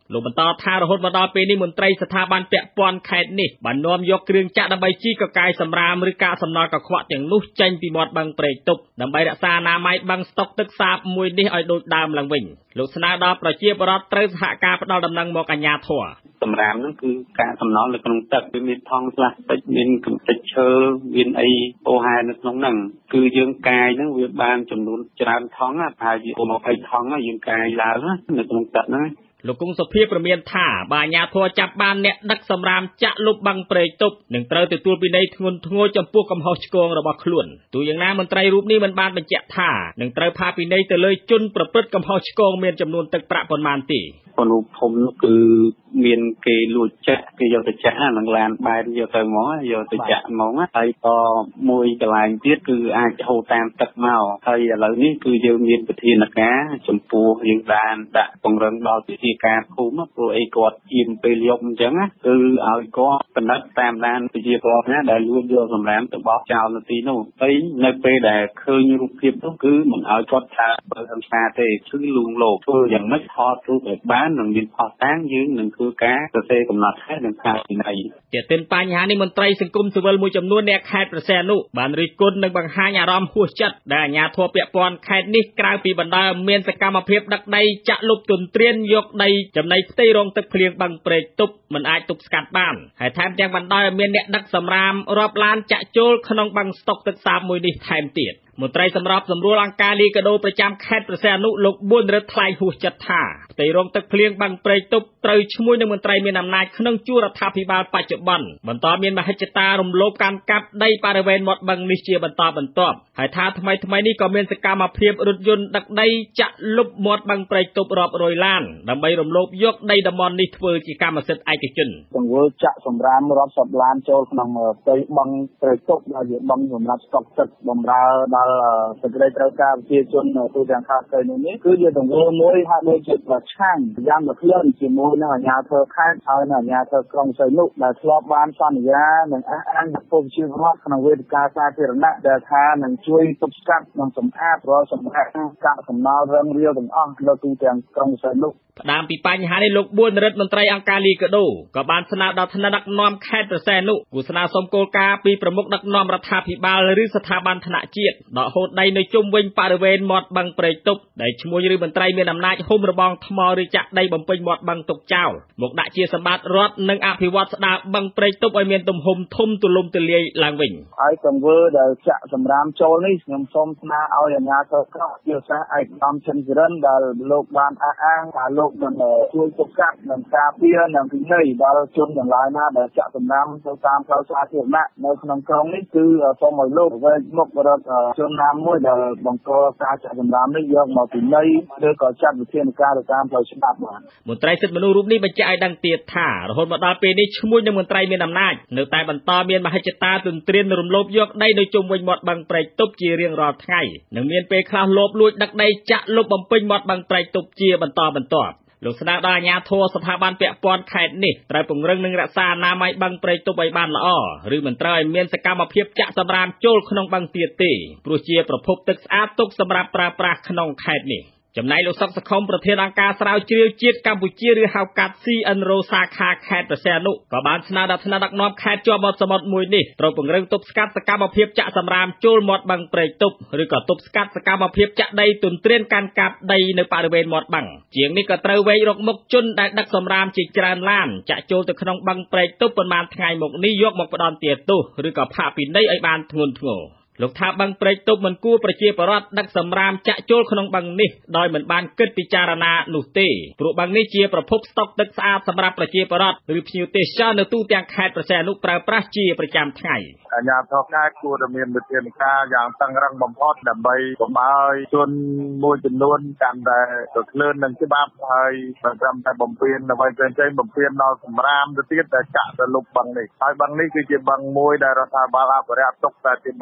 លោកបន្តថារហូតមកដល់ពេលនេះមន្ត្រីស្ថាប័នពាក់ព័ន្ធខេត្តនេះបាននាំយកគ្រឿងចាក់ដើម្បីជីកកាយសម្រាមឬកាកសំណល់កខ្វក់ទាំងនោះចេញពីមាត់បឹងព្រែកទប់ដើម្បីរក្សាអនាម័យបឹងស្តុកទឹកសាបមួយនេះឲ្យដូចដើមឡើងវិញលោកស្នើដល់ប្រជាពលរដ្ឋត្រូវសហការផ្ដល់ដំណឹងមកអាជ្ញាធរសម្រាមហ្នឹងគឺកាកសំណល់នៅក្នុងទឹកវាមានថង់ផ្លាស្ទិកមានកម្ទេចឈើមានអីអូហែនៅក្នុងហ្នឹងគឺយើងកាយហ្នឹងវាបានចំនួនច្រើនថង់ប្រហែលជា20ថង់យើងកាយឡើងនៅក្នុងទឹកហ្នឹងលោកគង់សុភាប្រមានថាបើអាជ្ញាធរចាប់បានអ្នកដឹកសម្រាមចាក់លុបបឹងព្រែកទប់នឹងត្រូវទទួលពិន័យធ្ងន់ធ្ងរចំពោះកំហុសឆ្គងរបស់ខ្លួនទូយ៉ាងណាមន្ត្រីរូបនេះមិនបានបញ្ជាក់ថានឹងត្រូវផាកពិន័យទៅលើជនប្រព្រឹត្តកំហុសឆ្គងមានចំនួនទឹកប្រាក់ប៉ុន្មានទេពលរដ្ឋភូមិនោះគឺមានគេលួចចាក់គេយកទៅចាក់នឹងឡានបែរយកទៅមកយកទៅចាក់មកហើយក៏មួយកន្លែងទៀតគឺអាចហូរតាមទឹកមកហើយឥឡូវនេះគឺយើងមានវិធានការចំពោះយើងបានដាក់ពង្រឹងដល់វិធានការភូមិព្រោះអីគាត់ជៀមពេលយប់អញ្ចឹងគឺឲ្យគាត់ពិនិត្យតាមដានប្រជាពលរដ្ឋណាដែលលួចយកសម្រាមទៅបោះចោលនៅទីនោះហើយនៅពេលដែលឃើញរូបភាពនោះគឺមិនឲ្យគាត់ថាបើហិង្សាទេគឺលួងលោមធ្វើយ៉ាងម៉េចថតរូបឲ្យបាននឹងមានផុសតាងយើងនឹងធ្វើការសរសេរកំណត់ហេតុនិងការពិន័យទាក់ទិនបញ្ហានេះមន្ត្រីសង្គមស៊ីវិលមួយចំនួនអ្នកខេត្តព្រះសីហនុបានរិះគន់និងបង្ហាញអារម្មណ៍ហួសចិត្តដែលអាជ្ញាធរពាក់ព័ន្ធខេត្តនេះក្រៅពីបណ្ដាលមានសកម្មភាពដឹកដីចាក់លុបទន្ទ្រានយកដីចំណីផ្ទៃរងទឹកភ្លៀងបឹងព្រែកទប់មិនអាចទប់ស្កាត់បានហើយថែមទាំងបណ្ដាលឲ្យមានអ្នកដឹកសម្រាមរាប់ឡានចាក់ចូលក្នុងបឹងស្តុកទឹកសាបមួយនេះថែមទៀតមន្ត្រីសម្របសម្រួលអង្គការលីកាដូប្រចាំខេត្តព្រះសីហនុលោកបួនរិទ្ធថ្លែងហួសចិត្តថាផ្ទៃរងទឹកភ្លៀងបឹងព្រែកទប់ត្រូវឈ្មោះនឹងមន្ត្រីមានអំណាចក្នុងជួររដ្ឋាភិបាលបច្ចុប្បន្នបន្តមានមហិច្ឆតារំលោភកាន់កាប់ដីបរិវេណមាត់បឹងនេះជាបន្តបន្ទាប់ហើយថាថ្មីនេះក៏មានសកម្មភាពរថយន្តដឹកដីចាក់លុបមាត់បឹងព្រែកទប់រាប់រយឡានដើម្បីរំលោភយកដីតំបន់នេះធ្វើជាកម្មសិទ្ធិឯកជនទង្វើចាក់សម្រាមរាប់សិបឡានចូលក្នុងផ្ទៃបឹងព្រែកទប់ដែលជាបឹងសម្រាប់ស្តុកទឹកបម្រើដល់សេចក្តីត្រូវការប្រជាជនទូទាំងខេត្តនេះគឺជាទង្វើមួយហាក់ដូចជាប្រឆាំងយ៉ាងមកក្លិនជាមួយនឹងអាជ្ញាធរខេត្តហើយនឹងអាជ្ញាធរក្រុងសីហនុដែលធ្លាប់បានសន្យានឹងអះអាងចំពោះប្រជាពលរដ្ឋក្នុងវេទិកាសាធារណៈដែលថានឹងជួយទប់ស្កាត់និងសម្អាតរាល់សម្ភារកាកសំណល់រឹងរាលទាំងអស់នៅទូទាំងក្រុងសីហនុផ្ដើមពីបញ្ហានេះលោកបួនរិទ្ធមន្ត្រីអង្គការលីកាដូក៏បានស្នើដល់ថ្នាក់ដឹកនាំខេត្តព្រះសីហនុគូស្នើសុំគោលការណ៍ពីប្រមុខដឹកនាំរដ្ឋាភិបាលឬស្ថាប័នថ្នាក់ជាតិដកហូតដីនៅជុំវិញបរិវេណមាត់បឹងព្រែកទប់ដែលឈ្មោះឬមន្ត្រីមានអំណាចហុំរបងថ្មឬចាក់ដីបំពេញមាត់បឹងទុកចោលមកដាក់ជាសម្បត្តិរដ្ឋនិងអភិវឌ្ឍស្ដារបឹងព្រែកទប់ឲ្យមានទំហំធំទូលំទូលាយឡើងវិញហើយទង្វើដែលចាក់សម្រាមចូលនេះខ្ញុំសូមស្នើឲ្យអាជ្ញាធរក្រុងជាពិសេសឯកឧត្តមឈិនចរិនដែលលោកបានអះអាងថាលោកនឹងជួយទប់ស្កាត់និងការពារនិងពិន័យដល់ជនទាំងឡាយណាដែលចាក់សម្រាមទៅតាមផ្លូវសាធារណៈនៅក្នុងក្រុងនេះគឺសូមឲ្យលោកវេកមុខរកជនណាមួយដែលបង្កការចាក់សម្រាមនេះយកមកពិន័យឬក៏ចាត់វិធានការទៅតាមផ្លូវច្បាប់បានមន្ត្រីសិទ្ធិមនុស្សរូបនេះបញ្ជាក់ឲ្យដឹងទៀតថារហូតមកដល់ពេលនេះឈ្មោះនឹងមន្ត្រីមានអំណាចនៅតែបន្តមានមហិច្ឆតាទន្ទ្រានរំលោភយកដីនៅជុំវិញមាត់បឹងព្រែកទប់ជារៀងរាល់ថ្ងៃនិងមានពេលខ្លះលបលួចដឹកដីចាក់លុបបំពេញមាត់បឹងព្រែកទប់ជាបន្តបន្ទាប់លោកស្នើដល់អាជ្ញាធរស្ថាប័នពាក់ព័ន្ធខេត្តនេះត្រូវពង្រឹងនិងរក្សាអនាម័យបឹងព្រែកទប់ឲ្យបានល្អឬមិនត្រូវឲ្យមានសកម្មភាពចាក់សម្រាមចូលក្នុងបឹងទៀតទេព្រោះជាប្រភពទឹកស្អាតទុកសម្រាប់ប្រើប្រាស់ក្នុងខេត្តនេះចំណែកលោកសុកសខុមប្រធានអង្គការស្រាវជ្រាវជាតិកម្ពុជាឬហៅកាត់ CNRO សាខាខេត្តព្រះសីហនុក៏បានស្នើដល់ថ្នាក់ដឹកនាំខេត្តជាប់មាត់សមុទ្រមួយនេះត្រូវពង្រឹងទប់ស្កាត់សកម្មភាពចាក់សម្រាមចូលមាត់បឹងព្រែកទប់ឬក៏ទប់ស្កាត់សកម្មភាពចាក់ដីទន្ទ្រានកាន់កាប់ដីនៅបរិវេណមាត់បឹងជាងនេះក៏ត្រូវវែករកមុខជនដែលដឹកសម្រាមជាច្រើនឡានចាក់ចូលទៅក្នុងបឹងព្រែកទប់ប៉ុន្មានថ្ងៃមកនេះយកមកផ្ដន់ទាទោសឬក៏ផាកពិន័យឲ្យបានធ្ងន់ធ្ងរលោកថាបឹងព្រែកទប់មិនគួរប្រជាពលរដ្ឋដឹកសម្រាមចាក់ចូលក្នុងបឹងនេះដោយមិនបានគិតពិចារណានោះទេព្រោះបឹងនេះជាប្រភពស្តុកទឹកស្អាតសម្រាប់ប្រជាពលរដ្ឋឬភ្ញៀវទេសចរនៅទូទាំងខេត្តព្រះសីហនុប្រើប្រាស់ជាប្រចាំថ្ងៃអាជ្ញាធរខេត្តគួរតែមានវិធានការយ៉ាងតឹងរ៉ឹងបំផុតដើម្បីកុំឲ្យជនមួយចំនួនកាន់តែទៅឃ្លាននឹងច្បាប់ហើយមិនត្រឹមតែបំពេញដើម្បីចេញបំពេញដល់សម្រាមទៅទៀតតែចាក់ទៅលុបបឹងនេះហើយបឹងនេះគឺជាបឹងមួយដែលរដ្ឋាភិបាលអភិរក្សទុកតែជាបឹងទឹកស្អាត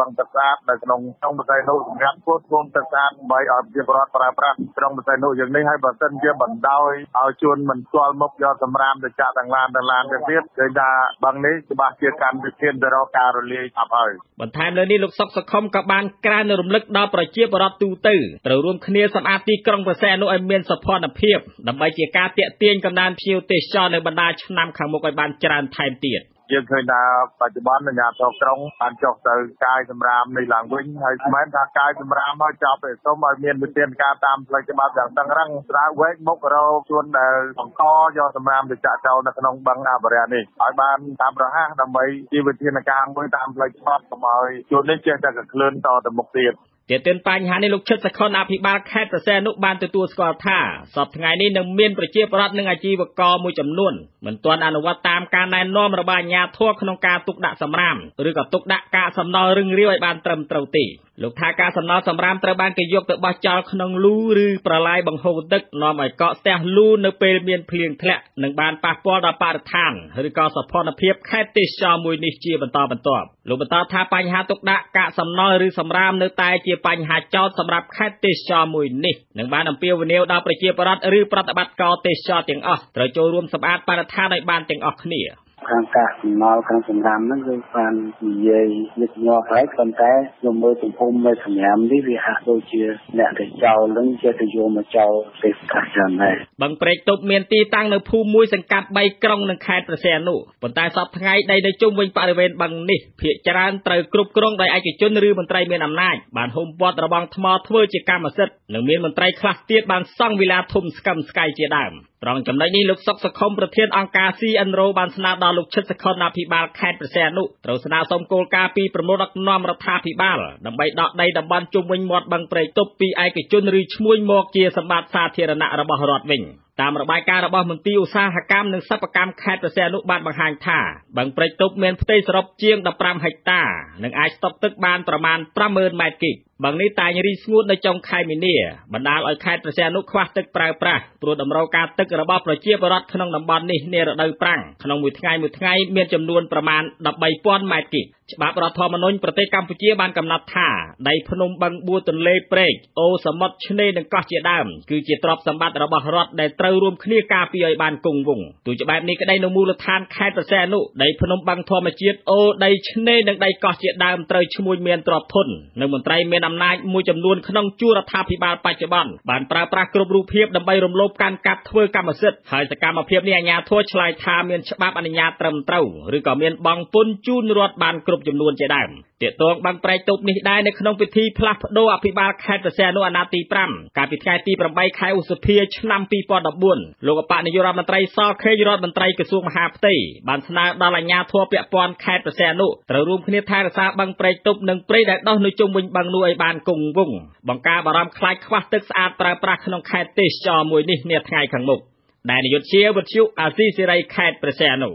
អាតនៅក្នុងវិស័យនោះសម្រាប់ធ្វើធំទឹកស្អាតដើម្បីឲ្យប្រជាពលរដ្ឋប្រើប្រាស់ក្នុងវិស័យនោះយ៉ាងនេះហើយបើសិនជាបណ្ដោយឲ្យជួនមិនស្គាល់មុខយកសម្រាមទៅចាក់ទាំងឡានទៅទៀតគឺថាបឹងនេះច្បាស់ជាកាន់វិធានទៅរកការរលាយអាប់ហើយបន្ថែមលើនេះលោកសុកសុខុមក៏បានក្រើនរំលឹកដល់ប្រជាពលរដ្ឋទូទៅត្រូវរួមគ្នាសម្អាតទីក្រុងព្រះសីហនុឲ្យមានសោភ័ណភាពដើម្បីជាការទាក់ទាញកំណើនភ្ញៀវទេសចរនៅបណ្ដាឆ្នាំខាងមុខឲ្យបានច្រើនថែមទៀតយើងឃើញថាបច្ចុប្បន្នអាជ្ញាធរក្រុងបានចុះទៅកាយសម្រាមនេះឡើងវិញហើយស្មែនថាកាយសម្រាមមកចប់ទៅសូមឲ្យមានវិធានការតាមផ្លូវច្បាប់យ៉ាងតឹងរ៉ឹងស្រាវវែកមុខរកជួនដែលបង្កយកសម្រាមទៅចាក់ចោលនៅក្នុងបឹងអភិរក្សនេះឲ្យបានតាមរហ័សដើម្បីជាវិធានការមួយតាមផ្លូវច្បាប់កុំឲ្យជួននេះចេះតែកក្លឿនតទៅមុខទៀតទាក់ទិនបញ្ហានេះលោកឈិតសខុនអភិបាលខេត្តព្រះសីហនុបានទទួលស្គាល់ថាសប្តាហ៍ថ្ងៃនេះនឹងមានប្រជាពលរដ្ឋនិងអាជីវករមួយចំនួនមិនទាន់អនុវត្តតាមការណែនាំរបស់អាជ្ញាធរក្នុងការទុកដាក់សម្រាមឬក៏ទុកដាក់កាកសំណល់រឹងរាវឲ្យបានត្រឹមត្រូវទេលោកថាការសំណល់សម្រាមត្រូវបានគេយកទៅបោះចោលក្នុងលូឬប្រឡាយបង្ហូរទឹកនាំឲ្យកកស្ទះលូនៅពេលមានភ្លៀងធ្លាក់និងបានប៉ះពាល់ដល់បរិស្ថានឬក៏សោភ័ណភាពខេត្តទេសចរមួយនេះជាបន្តបន្ទាប់លោកបន្តថាបញ្ហាទុកដាក់កាកសំណល់ឬសម្រាមនៅតែជាបញ្ហាចោទសម្រាប់ខេត្តទេសចរមួយនេះនឹងបានអំពាវនាវដល់ប្រជាពលរដ្ឋឬប្រតិបត្តិការទេសចរទាំងអស់ត្រូវចូលរួមសម្អាតបរិស្ថានឲ្យបានទាំងអស់គ្នាខាងកាកសំណល់ខាងសម្រាមហ្នឹងគឺបាននិយាយញឹកញាប់ហើយប៉ុន្តែខ្ញុំមើលទំហំនៃសម្រាមនេះវាហាក់ដូចជាអ្នកទៅចោលនឹងជាទៅយកមកចោលទេកាសយ៉ាងណាបឹងព្រែកទប់មានទីតាំងនៅភូមិមួយសង្កាត់3ក្រុងនៅខេត្តព្រះសីហនុប៉ុន្តែសប្តាហ៍ថ្ងៃដីនៅជុំវិញបរិវេណបឹងនេះភាគច្រើនត្រូវគ្រប់គ្រងដោយឯកជនឬមន្ត្រីមានអំណាចបានហុំព័ទ្ធរបងថ្មធ្វើជាកម្មសិទ្ធិនិងមានមន្ត្រីខ្លះទៀតបានសង់វិឡាធំស្កឹមស្កៃជាដើមត្រង់ចំណុចនេះលោកសុកសុខុមប្រធានអង្គការ CNRO បានស្នើដល់លោកឈិតសខុនអភិបាលខេត្តព្រះសីហនុត្រូវស្នើសុំគោលការណ៍ពីប្រមូលដឹកនាំរដ្ឋាភិបាលដើម្បីដកដីតំបន់ជុំវិញមាត់បឹងព្រែកទប់ពីឯកជនឬឈ្មួញមកជាសម្បត្តិសាធារណៈរបស់រដ្ឋវិញតាមរបាយការណ៍របស់មន្ទីរឧស្សាហកម្មនិងសិប្បកម្មខេត្តព្រះសីហនុបានបង្ហាញថាបឹងព្រែកទប់មានផ្ទៃសរុបជាង15ហិកតានិងអាចស្តុកទឹកបានប្រមាណ 50,000 ម៉ែត្រគីបបឹងនេះតែងរីស្ងួតនៅចុងខែមីនាបណ្ដាលឲ្យខេត្តព្រះសីហនុខ្វះទឹកប្រើប្រាស់ព្រោះតម្រូវការទឹករបស់ប្រជាពលរដ្ឋក្នុងតំបន់នេះនារដូវប្រាំងក្នុងមួយថ្ងៃមានចំនួនប្រមាណ 13,000 ម៉ែត្រគីបច្បាប់រដ្ឋធម្មនុញ្ញប្រទេសកម្ពុជាបានកំណត់ថាដីភ្នំបឹងបួទន្លេព្រែកអូសមុទ្រឆ្នេរនិងកោះជាដើមគឺជាទ្រព្យសម្បត្តិរបស់រដ្ឋដែលត្រូវរួមគ្នាការពារឲ្យបានគង់វង្សទោះជាបែបនេះក្តីនៅមូលដ្ឋានខេត្តព្រះសីហនុដីភ្នំបឹងធម្មជាតិអូដីឆ្នេរនិងដីកោះជាដើមត្រូវឈ្មួញមានទ្រព្យធននិងមន្ត្រីមានអំណាចមួយចំនួនក្នុងជួររដ្ឋាភិបាលបច្ចុប្បន្នបានប្រើប្រាស់គ្រប់រូបភាពដើម្បីរំលោភកាន់កាប់ធ្វើកម្មសិទ្ធិហើយសកម្មភាពនេះអាជ្ញាធរឆ្លើយថាមានច្បាប់អនុញ្ញាតត្រឹមត្រូវឬក៏មានបង់ពន្ធជូនរដ្ឋបានគ្រប់ចំនួនជាដើមទាក់ទងបឹងព្រែកទប់នេះដែរនៅក្នុងពិធីផ្លាស់ប្ដូរអភិបាលខេត្តព្រះសីហនុអាណត្តិទី5កាលពីថ្ងៃទី8ខែឧសភាឆ្នាំ2014លោកអបនាយករដ្ឋមន្ត្រីសខេងរដ្ឋមន្ត្រីក្រសួងមហាផ្ទៃបានស្នើដល់អាជ្ញាធរពាក់ព័ន្ធខេត្តព្រះសីហនុត្រូវរួមគ្នាថែរក្សាបឹងព្រែកទប់និងព្រៃដែលដុះនៅជុំវិញបឹងនោះឲ្យបានគង់វង្សបង្ការបារម្ភខ្លាចខ្វះទឹកស្អាតប្រើប្រាស់ក្នុងខេត្តទេសចរមួយនេះនាថ្ងៃខាងមុខដែលនាយកជាវិទ្យុអាស៊ីសេរីខេត្តព្រះសីហនុ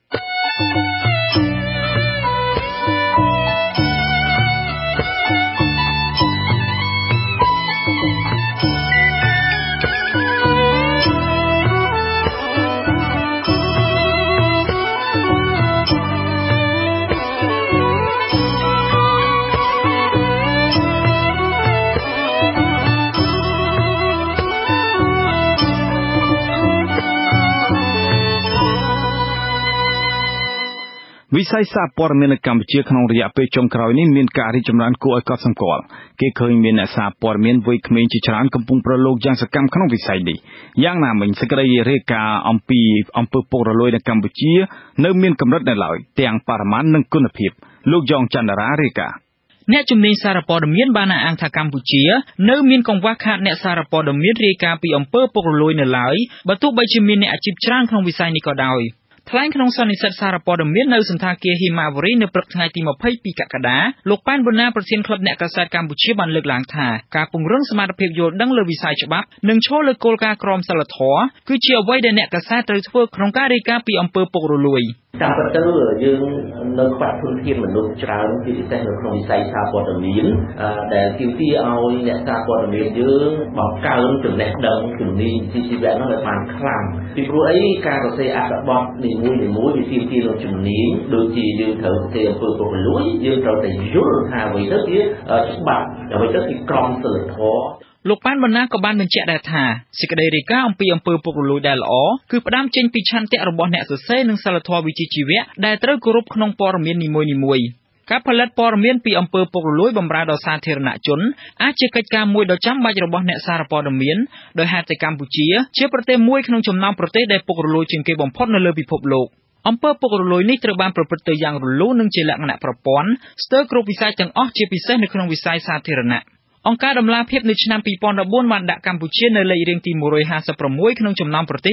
វិស័យសារព័ត៌មាននៅកម្ពុជាក្នុងរយៈពេលចុងក្រោយនេះមានការរីកចម្រើនគួរឲ្យកត់សម្គាល់គេឃើញមានអ្នកសារព័ត៌មានវ័យក្មេងជាច្រើនកំពុងប្រឡូកយ៉ាងសកម្មក្នុងវិស័យនេះយ៉ាងណាមិញសេចក្តីរាយការណ៍អំពីអង្គើពុករលួយនៅកម្ពុជានៅមានកម្រិតនៅឡើយទាំងបរិមាណនិងគុណភាពលោកយ៉ងច័ន្ទរារាយការណ៍អ្នកជំនាញសារព័ត៌មានបានអះអាងថាកម្ពុជានៅមានកង្វះខាតអ្នកសារព័ត៌មានរាយការណ៍ពីអំពើពុករលួយនៅឡើយបើទោះបីជាមានអ្នកអាជីពច្រើនក្នុងវិស័យនេះក៏ដោយថ្លែងក្នុងសន្និសីទសារព័ត៌មាននៅសន្តាគារហេម៉ាវរីនៅព្រឹកថ្ងៃទី22កក្កដាលោកប៉ែនប៊ុនណាប្រធានក្លឹបអ្នកកាសែតកម្ពុជាបានលើកឡើងថាការពង្រឹងសមត្ថភាពយល់ដឹងលើវិស័យច្បាប់និងឈលលើគោលការណ៍ក្រមសីលធម៌គឺជាអ្វីដែលអ្នកកាសែតត្រូវធ្វើក្នុងការរាយការណ៍ពីអំពើពុករលួយតាមពិតទៅយើងនៅខ្វះធនធានមនុស្សច្រើនជាពិសេសនៅក្នុងវិស័យសារព័ត៌មានដែលទាមទារឲ្យអ្នកសារព័ត៌មានយើងបង្កើនចំណេះដឹងជំនាញវិជ្ជាជីវៈនោះឲ្យបានខ្លាំងពីព្រោះអីការសរសេរអត្ថបទនីមួយៗវាទាមទារនូវជំនាញដូចជាយើងត្រូវសរសេរអំពើពុករលួយយើងត្រូវតែយល់ថាអ្វីទៅជាច្បាប់អ្វីទៅជាក្រមសីលធម៌លោកប៉ាន់បណ្ណាក៏បានបញ្ជាក់ដែរថាសេចក្តីរាយការណ៍អំពីអំពើពុករលួយដែលល្អគឺផ្ដើមចេញពីឆន្ទៈរបស់អ្នកសរសេរនិងសីលធម៌វិជ្ជាជីវៈដែលត្រូវគោរពក្នុងព័ត៌មាននីមួយៗការផលិតព័ត៌មានពីអំពើពុករលួយបម្រើដល់សាធារណជនអាចជាកិច្ចការមួយដ៏ចាំបាច់របស់អ្នកសារព័ត៌មានដោយហេតុតែកម្ពុជាជាប្រទេសមួយក្នុងចំណោមប្រទេសដែលពុករលួយជាងគេបំផុតនៅលើពិភពលោកអំពើពុករលួយនេះត្រូវបានប្រព្រឹត្តទៅយ៉ាងរលូននិងជាលក្ខណៈប្រព័ន្ធស្ទើរគ្រប់វិស័យទាំងអស់ជាពិសេសនៅក្នុងវិស័យសាធារណៈអង្គការដំឡាភិបនៅឆ្នាំ2014បានដាក់កម្ពុជានៅលេខរៀងទី156ក្នុងចំណោមប្រទេស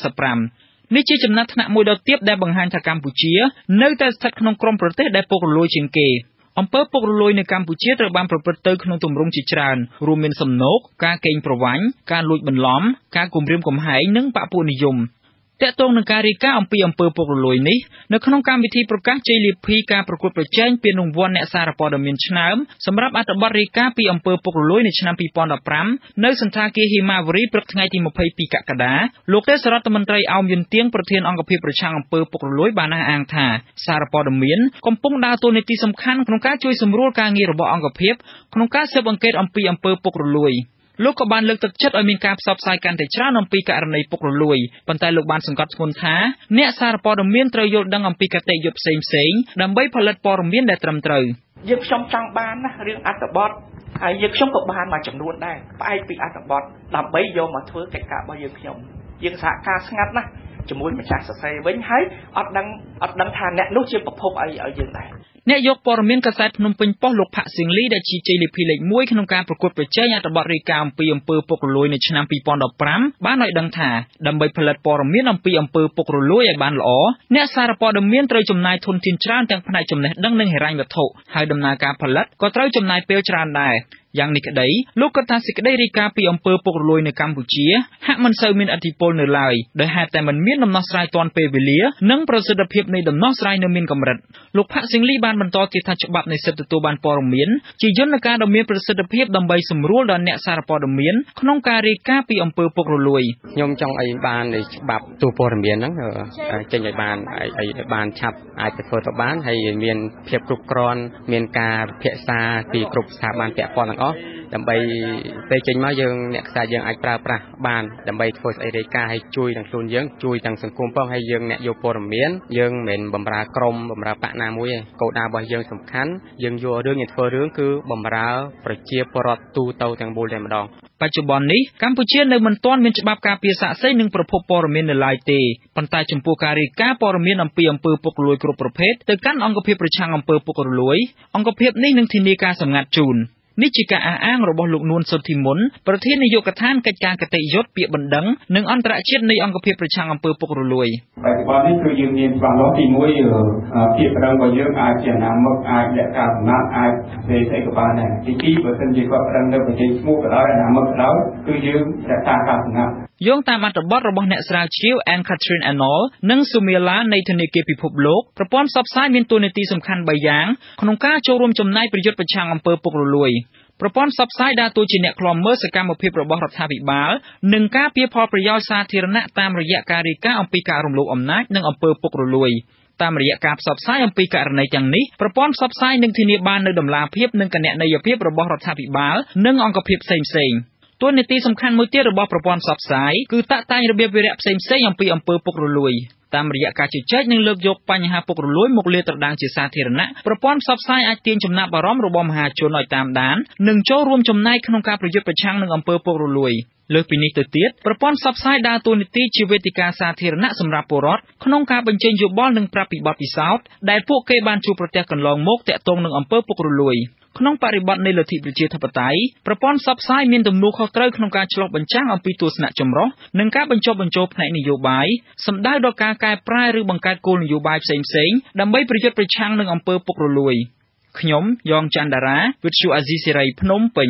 175នេះជាចំណាត់ថ្នាក់មួយដ៏ទាបដែលបង្ហាញថាកម្ពុជានៅតែស្ថិតក្នុងក្រុមប្រទេសដែលពុករលួយជាងគេអំពើពុករលួយនៅកម្ពុជាត្រូវបានប្រព្រឹត្តទៅក្នុងទម្រង់ជាច្រើនរួមមានសំណូកការកេងប្រវ័ញ្ចការលួចបន្លំការគំរាមកំហែងនិងបពុនិយមតាក់ទងនឹងការរាយការណ៍អំពីអំពើពុករលួយនេះនៅក្នុងកម្មវិធីប្រកាសជ័យលាភីការប្រកួតប្រជែងពានរង្វាន់អ្នកសារព័ត៌មានឆ្នើមសម្រាប់អត្ថបទរាយការណ៍ពីអំពើពុករលួយនៅឆ្នាំ2015នៅសន្តាគារហេម៉ាវរីព្រឹកថ្ងៃទី22កក្កដាលោកទេសរដ្ឋមន្ត្រីអោមយុនទៀងប្រធានអង្គភិបប្រឆាំងអំពើពុករលួយបានអះអាងថាសារព័ត៌មានកំពុងដើរតួនាទីសំខាន់ក្នុងការជួយសម្រួលការងាររបស់អង្គភិបក្នុងការស៊ើបអង្កេតអំពីអំពើពុករលួយលោកក៏បានលើកទឹកចិត្តឲ្យមានការផ្សព្វផ្សាយកាន់តែច្រើនអំពីករណីពុករលួយប៉ុន្តែលោកបានសង្កត់ធ្ងន់ថាអ្នកសារព័ត៌មានត្រូវយល់ដឹងអំពីកតេយ្យផ្សេងៗដើម្បីផលិតព័ត៌មានដែលត្រឹមត្រូវយើងខ្ញុំចង់បានណារឿងអត្ថបទហើយយើងខ្ញុំក៏បានមួយចំនួនដែរផ្អែកពីអត្ថបទដើម្បីយកមកធ្វើកិច្ចការរបស់យើងសហការស្ងាត់ណាជាមួយម្ចាស់សរសេរវិញហើយអត់ដឹងថាអ្នកនោះជាប្រភពអីឲ្យយើងដែរអ្នកយកព័ត៌មានកាសែតភ្នំពេញប៉ុស្តិ៍លោកផាក់សៀងលីដែលជាជ័យលាភីលេខ1ក្នុងការប្រកួតប្រជែងអត្ថបទរាយការណ៍អំពីអំពើពុករលួយនៅឆ្នាំ2015បានឲ្យដឹងថាដើម្បីផលិតព័ត៌មានអំពីអំពើពុករលួយឲ្យបានល្អអ្នកសារព័ត៌មានត្រូវចំណាយធនធានច្រើនទាំងផ្នែកចំណេះដឹងនិងហិរញ្ញវត្ថុហើយដំណើរការផលិតក៏ត្រូវចំណាយពេលច្រើនដែរយ៉ាងនេះក្តីលោកក៏ថាសេចក្តីរាយការណ៍ពីអំពើពុករលួយនៅកម្ពុជាហាក់មិនសូវមានឥទ្ធិពលនៅឡើយដោយហេតុតែមិនមានដំណោះស្រាយទាន់ពេលវេលានិងប្រសិទ្ធភាពនៃដំណោះស្រាយនៅមានកម្រិតលោកផាក់សៀងលីបានបន្តទៀតថាច្បាប់នៃសិទ្ធិទទួលបានព័ត៌មានជាយន្តការដ៏មានប្រសិទ្ធភាពដើម្បីសម្រួលដល់អ្នកសារព័ត៌មានក្នុងការរាយការណ៍ពីអំពើពុករលួយខ្ញុំចង់ឲ្យបានច្បាប់ទូព័ត៌មានហ្នឹងចេញឲ្យបានឆាប់អាចទៅធ្វើទៅបានហើយមានភាពគ្រប់គ្រាន់មានការពិភាក្សាពីគ្រប់ស្ថាប័នពាក់ព័ន្ធទាំងអស់ដើម្បីពេលចេញមកយើងអ្នកខ្សែយើងអាចប្រើប្រាស់បានដើម្បីធ្វើស្អីរាយការណ៍ឲ្យជួយទាំងខ្លួនយើងជួយទាំងសង្គមផងហើយយើងអ្នកយកព័ត៌មានយើងមិនមែនបំរើក្រុមបំរើបកណាមួយទេគោលដៅរបស់យើងសំខាន់យើងយករឿងទៅធ្វើរឿងគឺបំរើប្រជាពលរដ្ឋទូទៅទាំងមូលតែម្ដងបច្ចុប្បន្ននេះកម្ពុជានៅមិនទាន់មានច្បាប់ការពារសាក្សីនិងប្រភពព័ត៌មាននៅឡើយទេប៉ុន្តែចំពោះការរាយការណ៍ព័ត៌មានអំពីអំពើពុករលួយគ្រប់ប្រភេទទៅកាន់អង្គភាពប្រឆាំងអំពើពុករលួយអង្គភាពនេះនឹងធានាការសម្ងាត់ជូននេះជាការអះអាងរបស់លោកនួនសុធីមុនប្រធាននាយកដ្ឋានកិច្ចការគតិយុត្តពាក្យបណ្ដឹងនិងអន្តរជាតិនៃអង្គភាពប្រឆាំងអំពើពុករលួយបច្ចុប្បន្ននេះគឺយើងមានច្បាស់លាស់ទី1ភាពប្រឹងរបស់យើងអាចជាអនាគតអាចលក្ខការសំណាក់អាចស្អីក៏បានដែរទី2បើសិនជាគាត់ប្រឹងនៅប្រទេសឈ្មោះក៏ដោយអនាគតក៏ដោយគឺយើងរក្សាការសំណាក់យោងតាមអត្ថបទរបស់អ្នកស្រាវជ្រាវ Anne Catherine Arnold និង Sumila នៃធនាគារពិភពលោកប្រព័ន្ធផ្សព្វផ្សាយមានតួនាទីសំខាន់3យ៉ាងក្នុងការចូលរួមចំណែកប្រយុទ្ធប្រឆាំងអំពើពុករលួយប្រព័ន្ធផ្សព្វផ្សាយដើរតួជាអ្នកឃ្លាំមើលសកម្មភាពរបស់រដ្ឋាភិបាលនិងការពារផលប្រយោជន៍សាធារណៈតាមរយៈការរាយការណ៍អំពីការរំលោភអំណាចនិងអំពើពុករលួយតាមរយៈការផ្សព្វផ្សាយអំពីករណីទាំងនេះប្រព័ន្ធផ្សព្វផ្សាយនឹងធានាបាននូវតម្លាភាពនិងគណនេយ្យភាពរបស់រដ្ឋាភិបាលនិងអង្គភាពផ្សេងៗតួនាទីសំខាន់មួយទៀតរបស់ប្រព័ន្ធផ្សព្វផ្សាយគឺតាក់តែងរបៀបវារៈផ្សេងៗអំពីអំពើពុករលួយតាមរយៈការជជែកនិងលើកយកបញ្ហាពុករលួយមកលាតត្រដាងជាសាធារណៈប្រព័ន្ធផ្សព្វផ្សាយអាចទាញចំណាប់អារម្មណ៍របស់មហាជនឲ្យតាមដាននិងចូលរួមចំណែកក្នុងការប្រយុទ្ធប្រឆាំងនឹងអំពើពុករលួយលើសពីនេះទៅទៀតប្រព័ន្ធផ្សព្វផ្សាយដើរតួនាទីជាវេទិកាសាធារណៈសម្រាប់ពលរដ្ឋក្នុងការបញ្ចេញយោបល់និងប្រាប់ពីបទពិសោធន៍ដែលពួកគេបានជួបប្រទះកន្លងមកទាក់ទងនឹងអំពើពុករលួយក្នុងបរិបទនៃលទ្ធិប្រជាធិបតេយ្យប្រព័ន្ធផ្សព្វផ្សាយមានទំនួលខុសត្រូវក្នុងការឆ្លុះបញ្ចាំងអំពីទស្សនៈចម្រុះនិងការបញ្ចុះបញ្ចូលផ្នែកនយោបាយសំដៅដល់ការកែប្រែឬបង្កើតគោលនយោបាយផ្សេងៗដើម្បីប្រយុទ្ធប្រឆាំងនឹងអំពើពុករលួយខ្ញុំយ៉ងច័ន្ទតារាវិទ្យុអាស៊ីសេរីភ្នំពេញ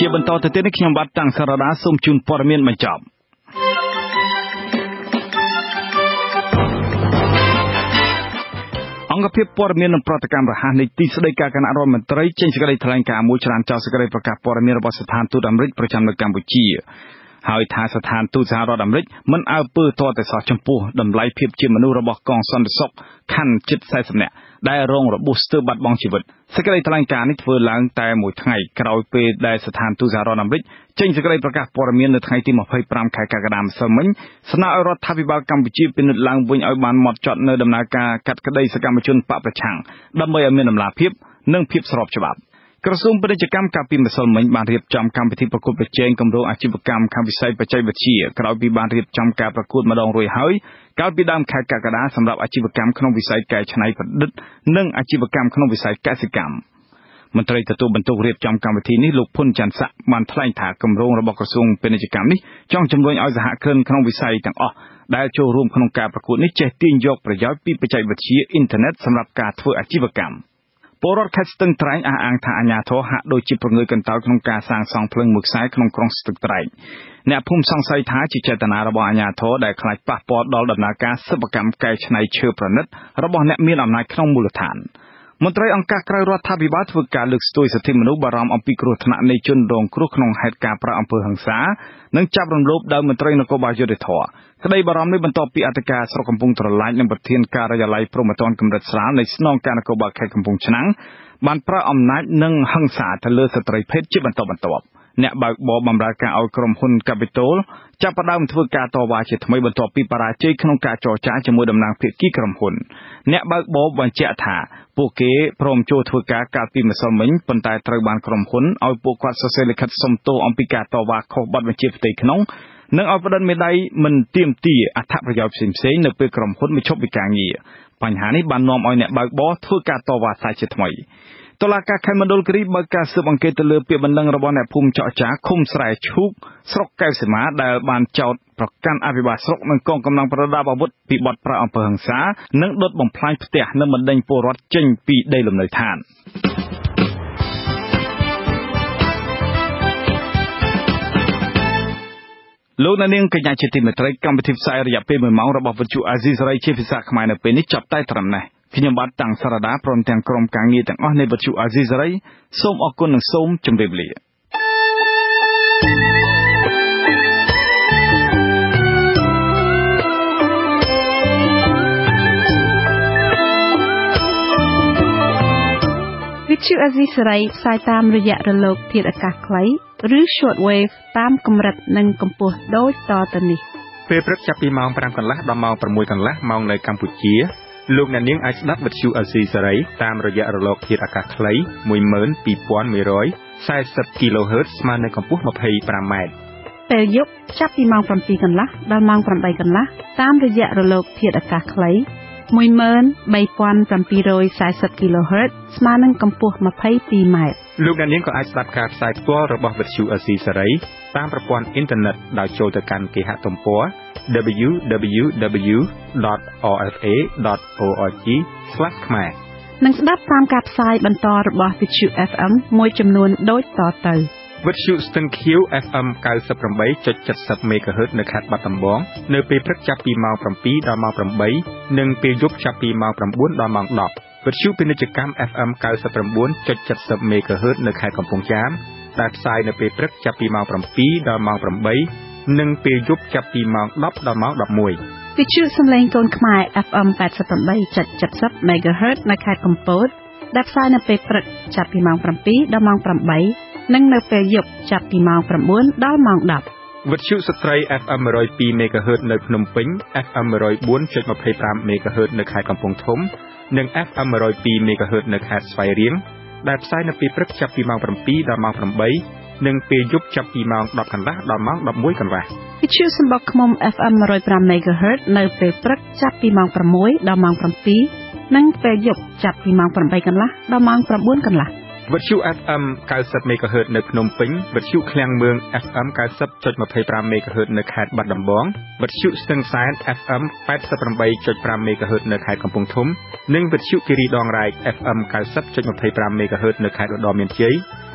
ជាបន្តទៅទៀតនេះខ្ញុំបាទតាំងសារ៉ាដាសូមជូនព័ត៌មានបញ្ចប់អង្គភាពព័ត៌មាននិងប្រតិកម្មរហ័សនៃទីស្តីការគណៈរដ្ឋមន្ត្រីចេញសេចក្តីថ្លែងការណ៍មួយច្រានចោលសេចក្តីប្រកាសព័ត៌មានរបស់ស្ថានទូតអាមេរិកប្រចាំនៅកម្ពុជាហើយថាស្ថានទូតសហរដ្ឋអាមេរិកមិនអើពើទាល់តែសោះចំពោះតម្លៃភាពជាមនុស្សរបស់កងសន្តិសុខខណ្ឌជិត40នាក់ដែលរងរបួសស្ទើរបាត់បង់ជីវិតសេចក្តីថ្លែងការណ៍នេះធ្វើឡើងតែមួយថ្ងៃក្រោយពេលដែលស្ថានទូតសហរដ្ឋអាមេរិកចេញសេចក្តីប្រកាសព័ត៌មាននៅថ្ងៃទី25ខែកក្កដាម្សិលមិញស្នើឲ្យរដ្ឋាភិបាលកម្ពុជាពិនិត្យឡើងវិញឲ្យបានហ្មត់ចត់នៅដំណើរការកាត់ក្តីសកម្មជនបកប្រឆាំងដើម្បីឲ្យមានតម្លាភាពនិងភាពស្របច្បាប់ក្រសួងពាណិជ្ជកម្មកាលពីម្សិលមិញបានរៀបចំកម្មវិធីប្រកួតប្រជែងគម្រោងអាជីវកម្មខាងវិស័យបច្ចេកវិទ្យាក្រោយពីបានរៀបចំការប្រកួតម្ដងរួចហើយកាលពីដើមខែកក្កដាសម្រាប់អាជីវកម្មក្នុងវិស័យកែច្នៃប្រឌិតនិងអាជីវកម្មក្នុងវិស័យកសិកម្មមន្ត្រីទទួលបន្ទុករៀបចំកម្មវិធីនេះលោកភុនច័ន្ទស័កបានថ្លែងថាគម្រោងរបស់ក្រសួងពាណិជ្ជកម្មនេះចង់ជំរុញឲ្យសហគ្រិនក្នុងវិស័យទាំងអស់ដែលចូលរួមក្នុងការប្រកួតនេះចេះទាញយកប្រយោជន៍ពីបច្ចេកវិទ្យាអ៊ីនធឺណិតសម្រាប់ការធ្វើអាជីវកម្មពលរដ្ឋខេត្តស្ទឹងត្រែងអះអាងថាអាជ្ញាធរហាក់ដូចជាប្រងើយកន្តើយក្នុងការសាងសង់ភ្លើងមួយខ្សែក្នុងក្រុងស្ទឹងត្រែងអ្នកភូមិសង្ស័យថាជាចេតនារបស់អាជ្ញាធរដែលខ្លាចប៉ះពាល់ដល់ដំណើរការសិប្បកម្មកែច្នៃឈើប្រណិតរបស់អ្នកមានអំណាចក្នុងមូលដ្ឋានមន្ត្រីអង្គការក្រៅរដ្ឋាភិបាលធ្វើការលើកស្ទួយសិទ្ធិមនុស្សបារម្ភអំពីគ្រោះថ្នាក់នៃជនរងគ្រោះក្នុងហេតុការណ៍ប្រើអំពើហិង្សានិងចាប់រំលោភដោយមន្ត្រីនគរបាលយុត្តិធម៌ក្តីបារម្ភនេះបន្ទាប់ពីអធិការស្រុកកំពង់ត្រឡាចនិងប្រធានការិយាល័យព្រហ្មទណ្ឌកម្រិតស្រាលនៃស្នងការនគរបាលខេត្តកំពង់ឆ្នាំងបានប្រើអំណាចនិងហិង្សាទៅលើស្ត្រីភេទជាបន្តបន្ទាប់អ្នកបើកបរបម្រើការឲ្យក្រុមហ៊ុន Capital ចាប់ផ្ដើមធ្វើការតវ៉ាជាថ្មីបន្ទាប់ពីបរាជ័យក្នុងការចរចាជាមួយតំណាងភាគីក្រុមហ៊ុនអ្នកបើកបរបញ្ជាក់ថាពួកគេព្រមចូលធ្វើការកាលពីម្សិលមិញប៉ុន្តែត្រូវបានក្រុមហ៊ុនឲ្យពួកគាត់សរសេរលិខិតសុំទោសអំពីការតវ៉ាខុសបទបញ្ជាផ្ទៃក្នុងនិងឲ្យផ្តិតមេដាយមិនទាមទារអត្ថប្រយោជន៍ផ្សេងៗនៅពេលក្រុមហ៊ុនបញ្ឈប់ពីការងារបញ្ហានេះបាននាំឲ្យអ្នកបើកបរធ្វើការតវ៉ាសាជាថ្មីតុលាការខេត្តមណ្ឌលគិរីបើកការស៊ើបអង្កេតទៅលើពាក្យបណ្ដឹងរបស់អ្នកភូមិចောက်ចាឃុំស្រែឈូកស្រុកកែវសីមាដែលបានចោទប្រកាន់អភិបាលស្រុកនិងកងកម្លាំងប្រដាប់អាវុធពីបទប្រើអំពើហិង្សានិងដុតបំផ្លាញផ្ទះនិងបណ្តេញពលរដ្ឋចេញពីដីលំនៅឋានលោកនាងកញ្ញាជាទីមេត្រីកម្មវិធីផ្សាយរយៈពេល1ម៉ោងរបស់វិទ្យុអាស៊ីសេរីជាភាសាខ្មែរនៅពេលនេះចាប់តែត្រឹមនេះខ្ញុំបាទតាំងសារ៉ាដាព្រមទាំងក្រុមការងារទាំងអស់នៃវិទ្យុអាស៊ីសេរីសូមអរគុណនិងសូមជម្រាបលាវិទ្យុអាស៊ីសេរីផ្សាយតាមរយៈរលកធាតុអាកាសខ្លីឬ shortwave តាមកម្រិតនិងកម្ពស់ដូចតទៅនេះពេលព្រឹកចាប់ពីម៉ោង 5 កន្លះដល់ម៉ោង 6 កន្លះម៉ោងនៅកម្ពុជាលោកអ្នកនាងអាចស្ដាប់វិទ្យុអាស៊ីសេរីតាមរយៈរលកធាតុអាកាសខ្លី 12140 kHz ស្មើនឹងកម្ពស់ 25m ពេលយប់ចាប់ពីម៉ោង 7 កន្លះដល់ម៉ោង 8 កន្លះតាមរយៈរលកធាតុអាកាសខ្លី 13740 kHz ស្មើនឹងកម្ពស់ 22m លោកអ្នកនាងក៏អាចស្ដាប់ការផ្សាយផ្ទាល់របស់វិទ្យុអាស៊ីសេរីតាមប្រព័ន្ធអ៊ីនធឺណិតដោយចូលទៅកាន់គេហទំព័រ www.rfa.org/khmer និងស្ដាប់តាមការផ្សាយបន្តរបស់វិទ្យុ FM មួយចំនួនដូចតទៅវិទ្យុស្ទឹងខៀវ FM 98.70 MHz នៅខេត្តបាត់ដំបងនៅពេលព្រឹកចាប់ពីម៉ោង 7 ដល់ម៉ោង 8 និងពេលយប់ចាប់ពីម៉ោង 9 ដល់ម៉ោង 10 វិទ្យុពាណិជ្ជកម្ម FM 99.70 MHz នៅខេត្តកំពង់ចាមដែលផ្សាយនៅពេលព្រឹកចាប់ពីម៉ោង 7 ដល់ម៉ោង 8 និងពេលយប់ចាប់ពីម៉ោង 10 ដល់ម៉ោង 11 វិទ្យុសំឡេងកូនខ្មែរ FM 88.70 MHz នៅខេត្តកំពតដែលផ្សាយនៅពេលព្រឹកចាប់ពីម៉ោង 7 ដល់ម៉ោង 8 និងនៅពេលយប់ចាប់ពីម៉ោង 9 ដល់ម៉ោង 10 វិទ្យុស្ត្រី FM 102 MHz នៅភ្នំពេញ FM 104.25 MHz នៅខេត្តកំពង់ធំនិង FM 102 MHz នៅខេត្តស្វាយរៀងដែលផ្សាយនៅពេលព្រឹកចាប់ពីម៉ោង 7 ដល់ម៉ោង 8 និងពេលយប់ចាប់ពីម៉ោង 10 កន្លះដល់ម៉ោង 11 កន្លះវិទ្យុសម្បុកឃ្មុំ FM 105 MHz នៅពេលព្រឹកចាប់ពីម៉ោង 6 ដល់ម៉ោង 7 និងពេលយប់ចាប់ពីម៉ោង 8 កន្លះដល់ម៉ោង 9 កន្លះវិទ្យុ FM 90 MHz នៅភ្នំពេញវិទ្យុឃ្លាំងមឿង FM 90.25 MHz នៅខេត្តបាត់ដំបងវិទ្យុស្ទឹងសែន FM 88.5 MHz នៅខេត្តកំពង់ធំនិងវិទ្យុគិរីដងរែក FM 90.25 MHz នៅខេត្តឧត្តរមានជ័យ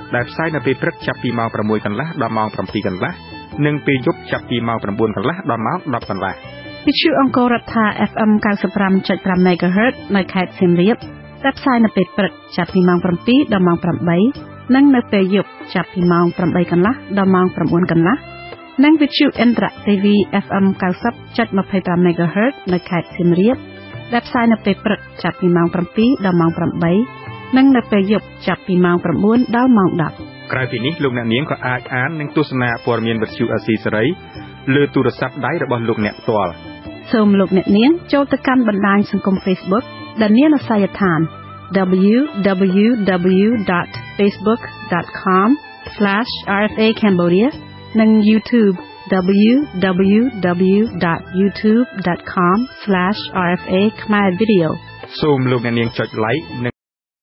ដែលផ្សាយនៅពេលព្រឹកចាប់ពីម៉ោង 6 កន្លះដល់ម៉ោង 7 កន្លះនិងពេលយប់ចាប់ពីម៉ោង 9 កន្លះដល់ម៉ោង 10 កន្លះវិទ្យុអង្គររដ្ឋា FM 95.5 MHz នៅខេត្តសៀមរាបដែលផ្សាយនៅពេលព្រឹកចាប់ពីម៉ោង 7 ដល់ម៉ោង 8 និងនៅពេលយប់ចាប់ពីម៉ោង 8 កន្លះដល់ម៉ោង 9 កន្លះនិងវិទ្យុអន្តរទេវី FM 90.25 MHz នៅខេត្តសៀមរាបដែលផ្សាយនៅពេលព្រឹកចាប់ពីម៉ោង 7 ដល់ម៉ោង 8 និងនៅពេលយប់ចាប់ពីម៉ោង 9 ដល់ម៉ោង 10 ក្រៅពីនេះលោកអ្នកនាងក៏អាចអាននិងទស្សនាព័ត៌មានវិទ្យុអាស៊ីសេរីលើទូរស័ព្ទដៃរបស់លោកអ្នកផ្ទាល់សូមលោកអ្នកនាងចូលទៅកាន់បណ្ដាញសង្គម Facebook ដែលមានអាសយដ្ឋាន www.facebook.com/RFA Cambodia និង YouTube www.youtube.com/RFA Khmer Video សូមលោកអ្នកនាងចុច like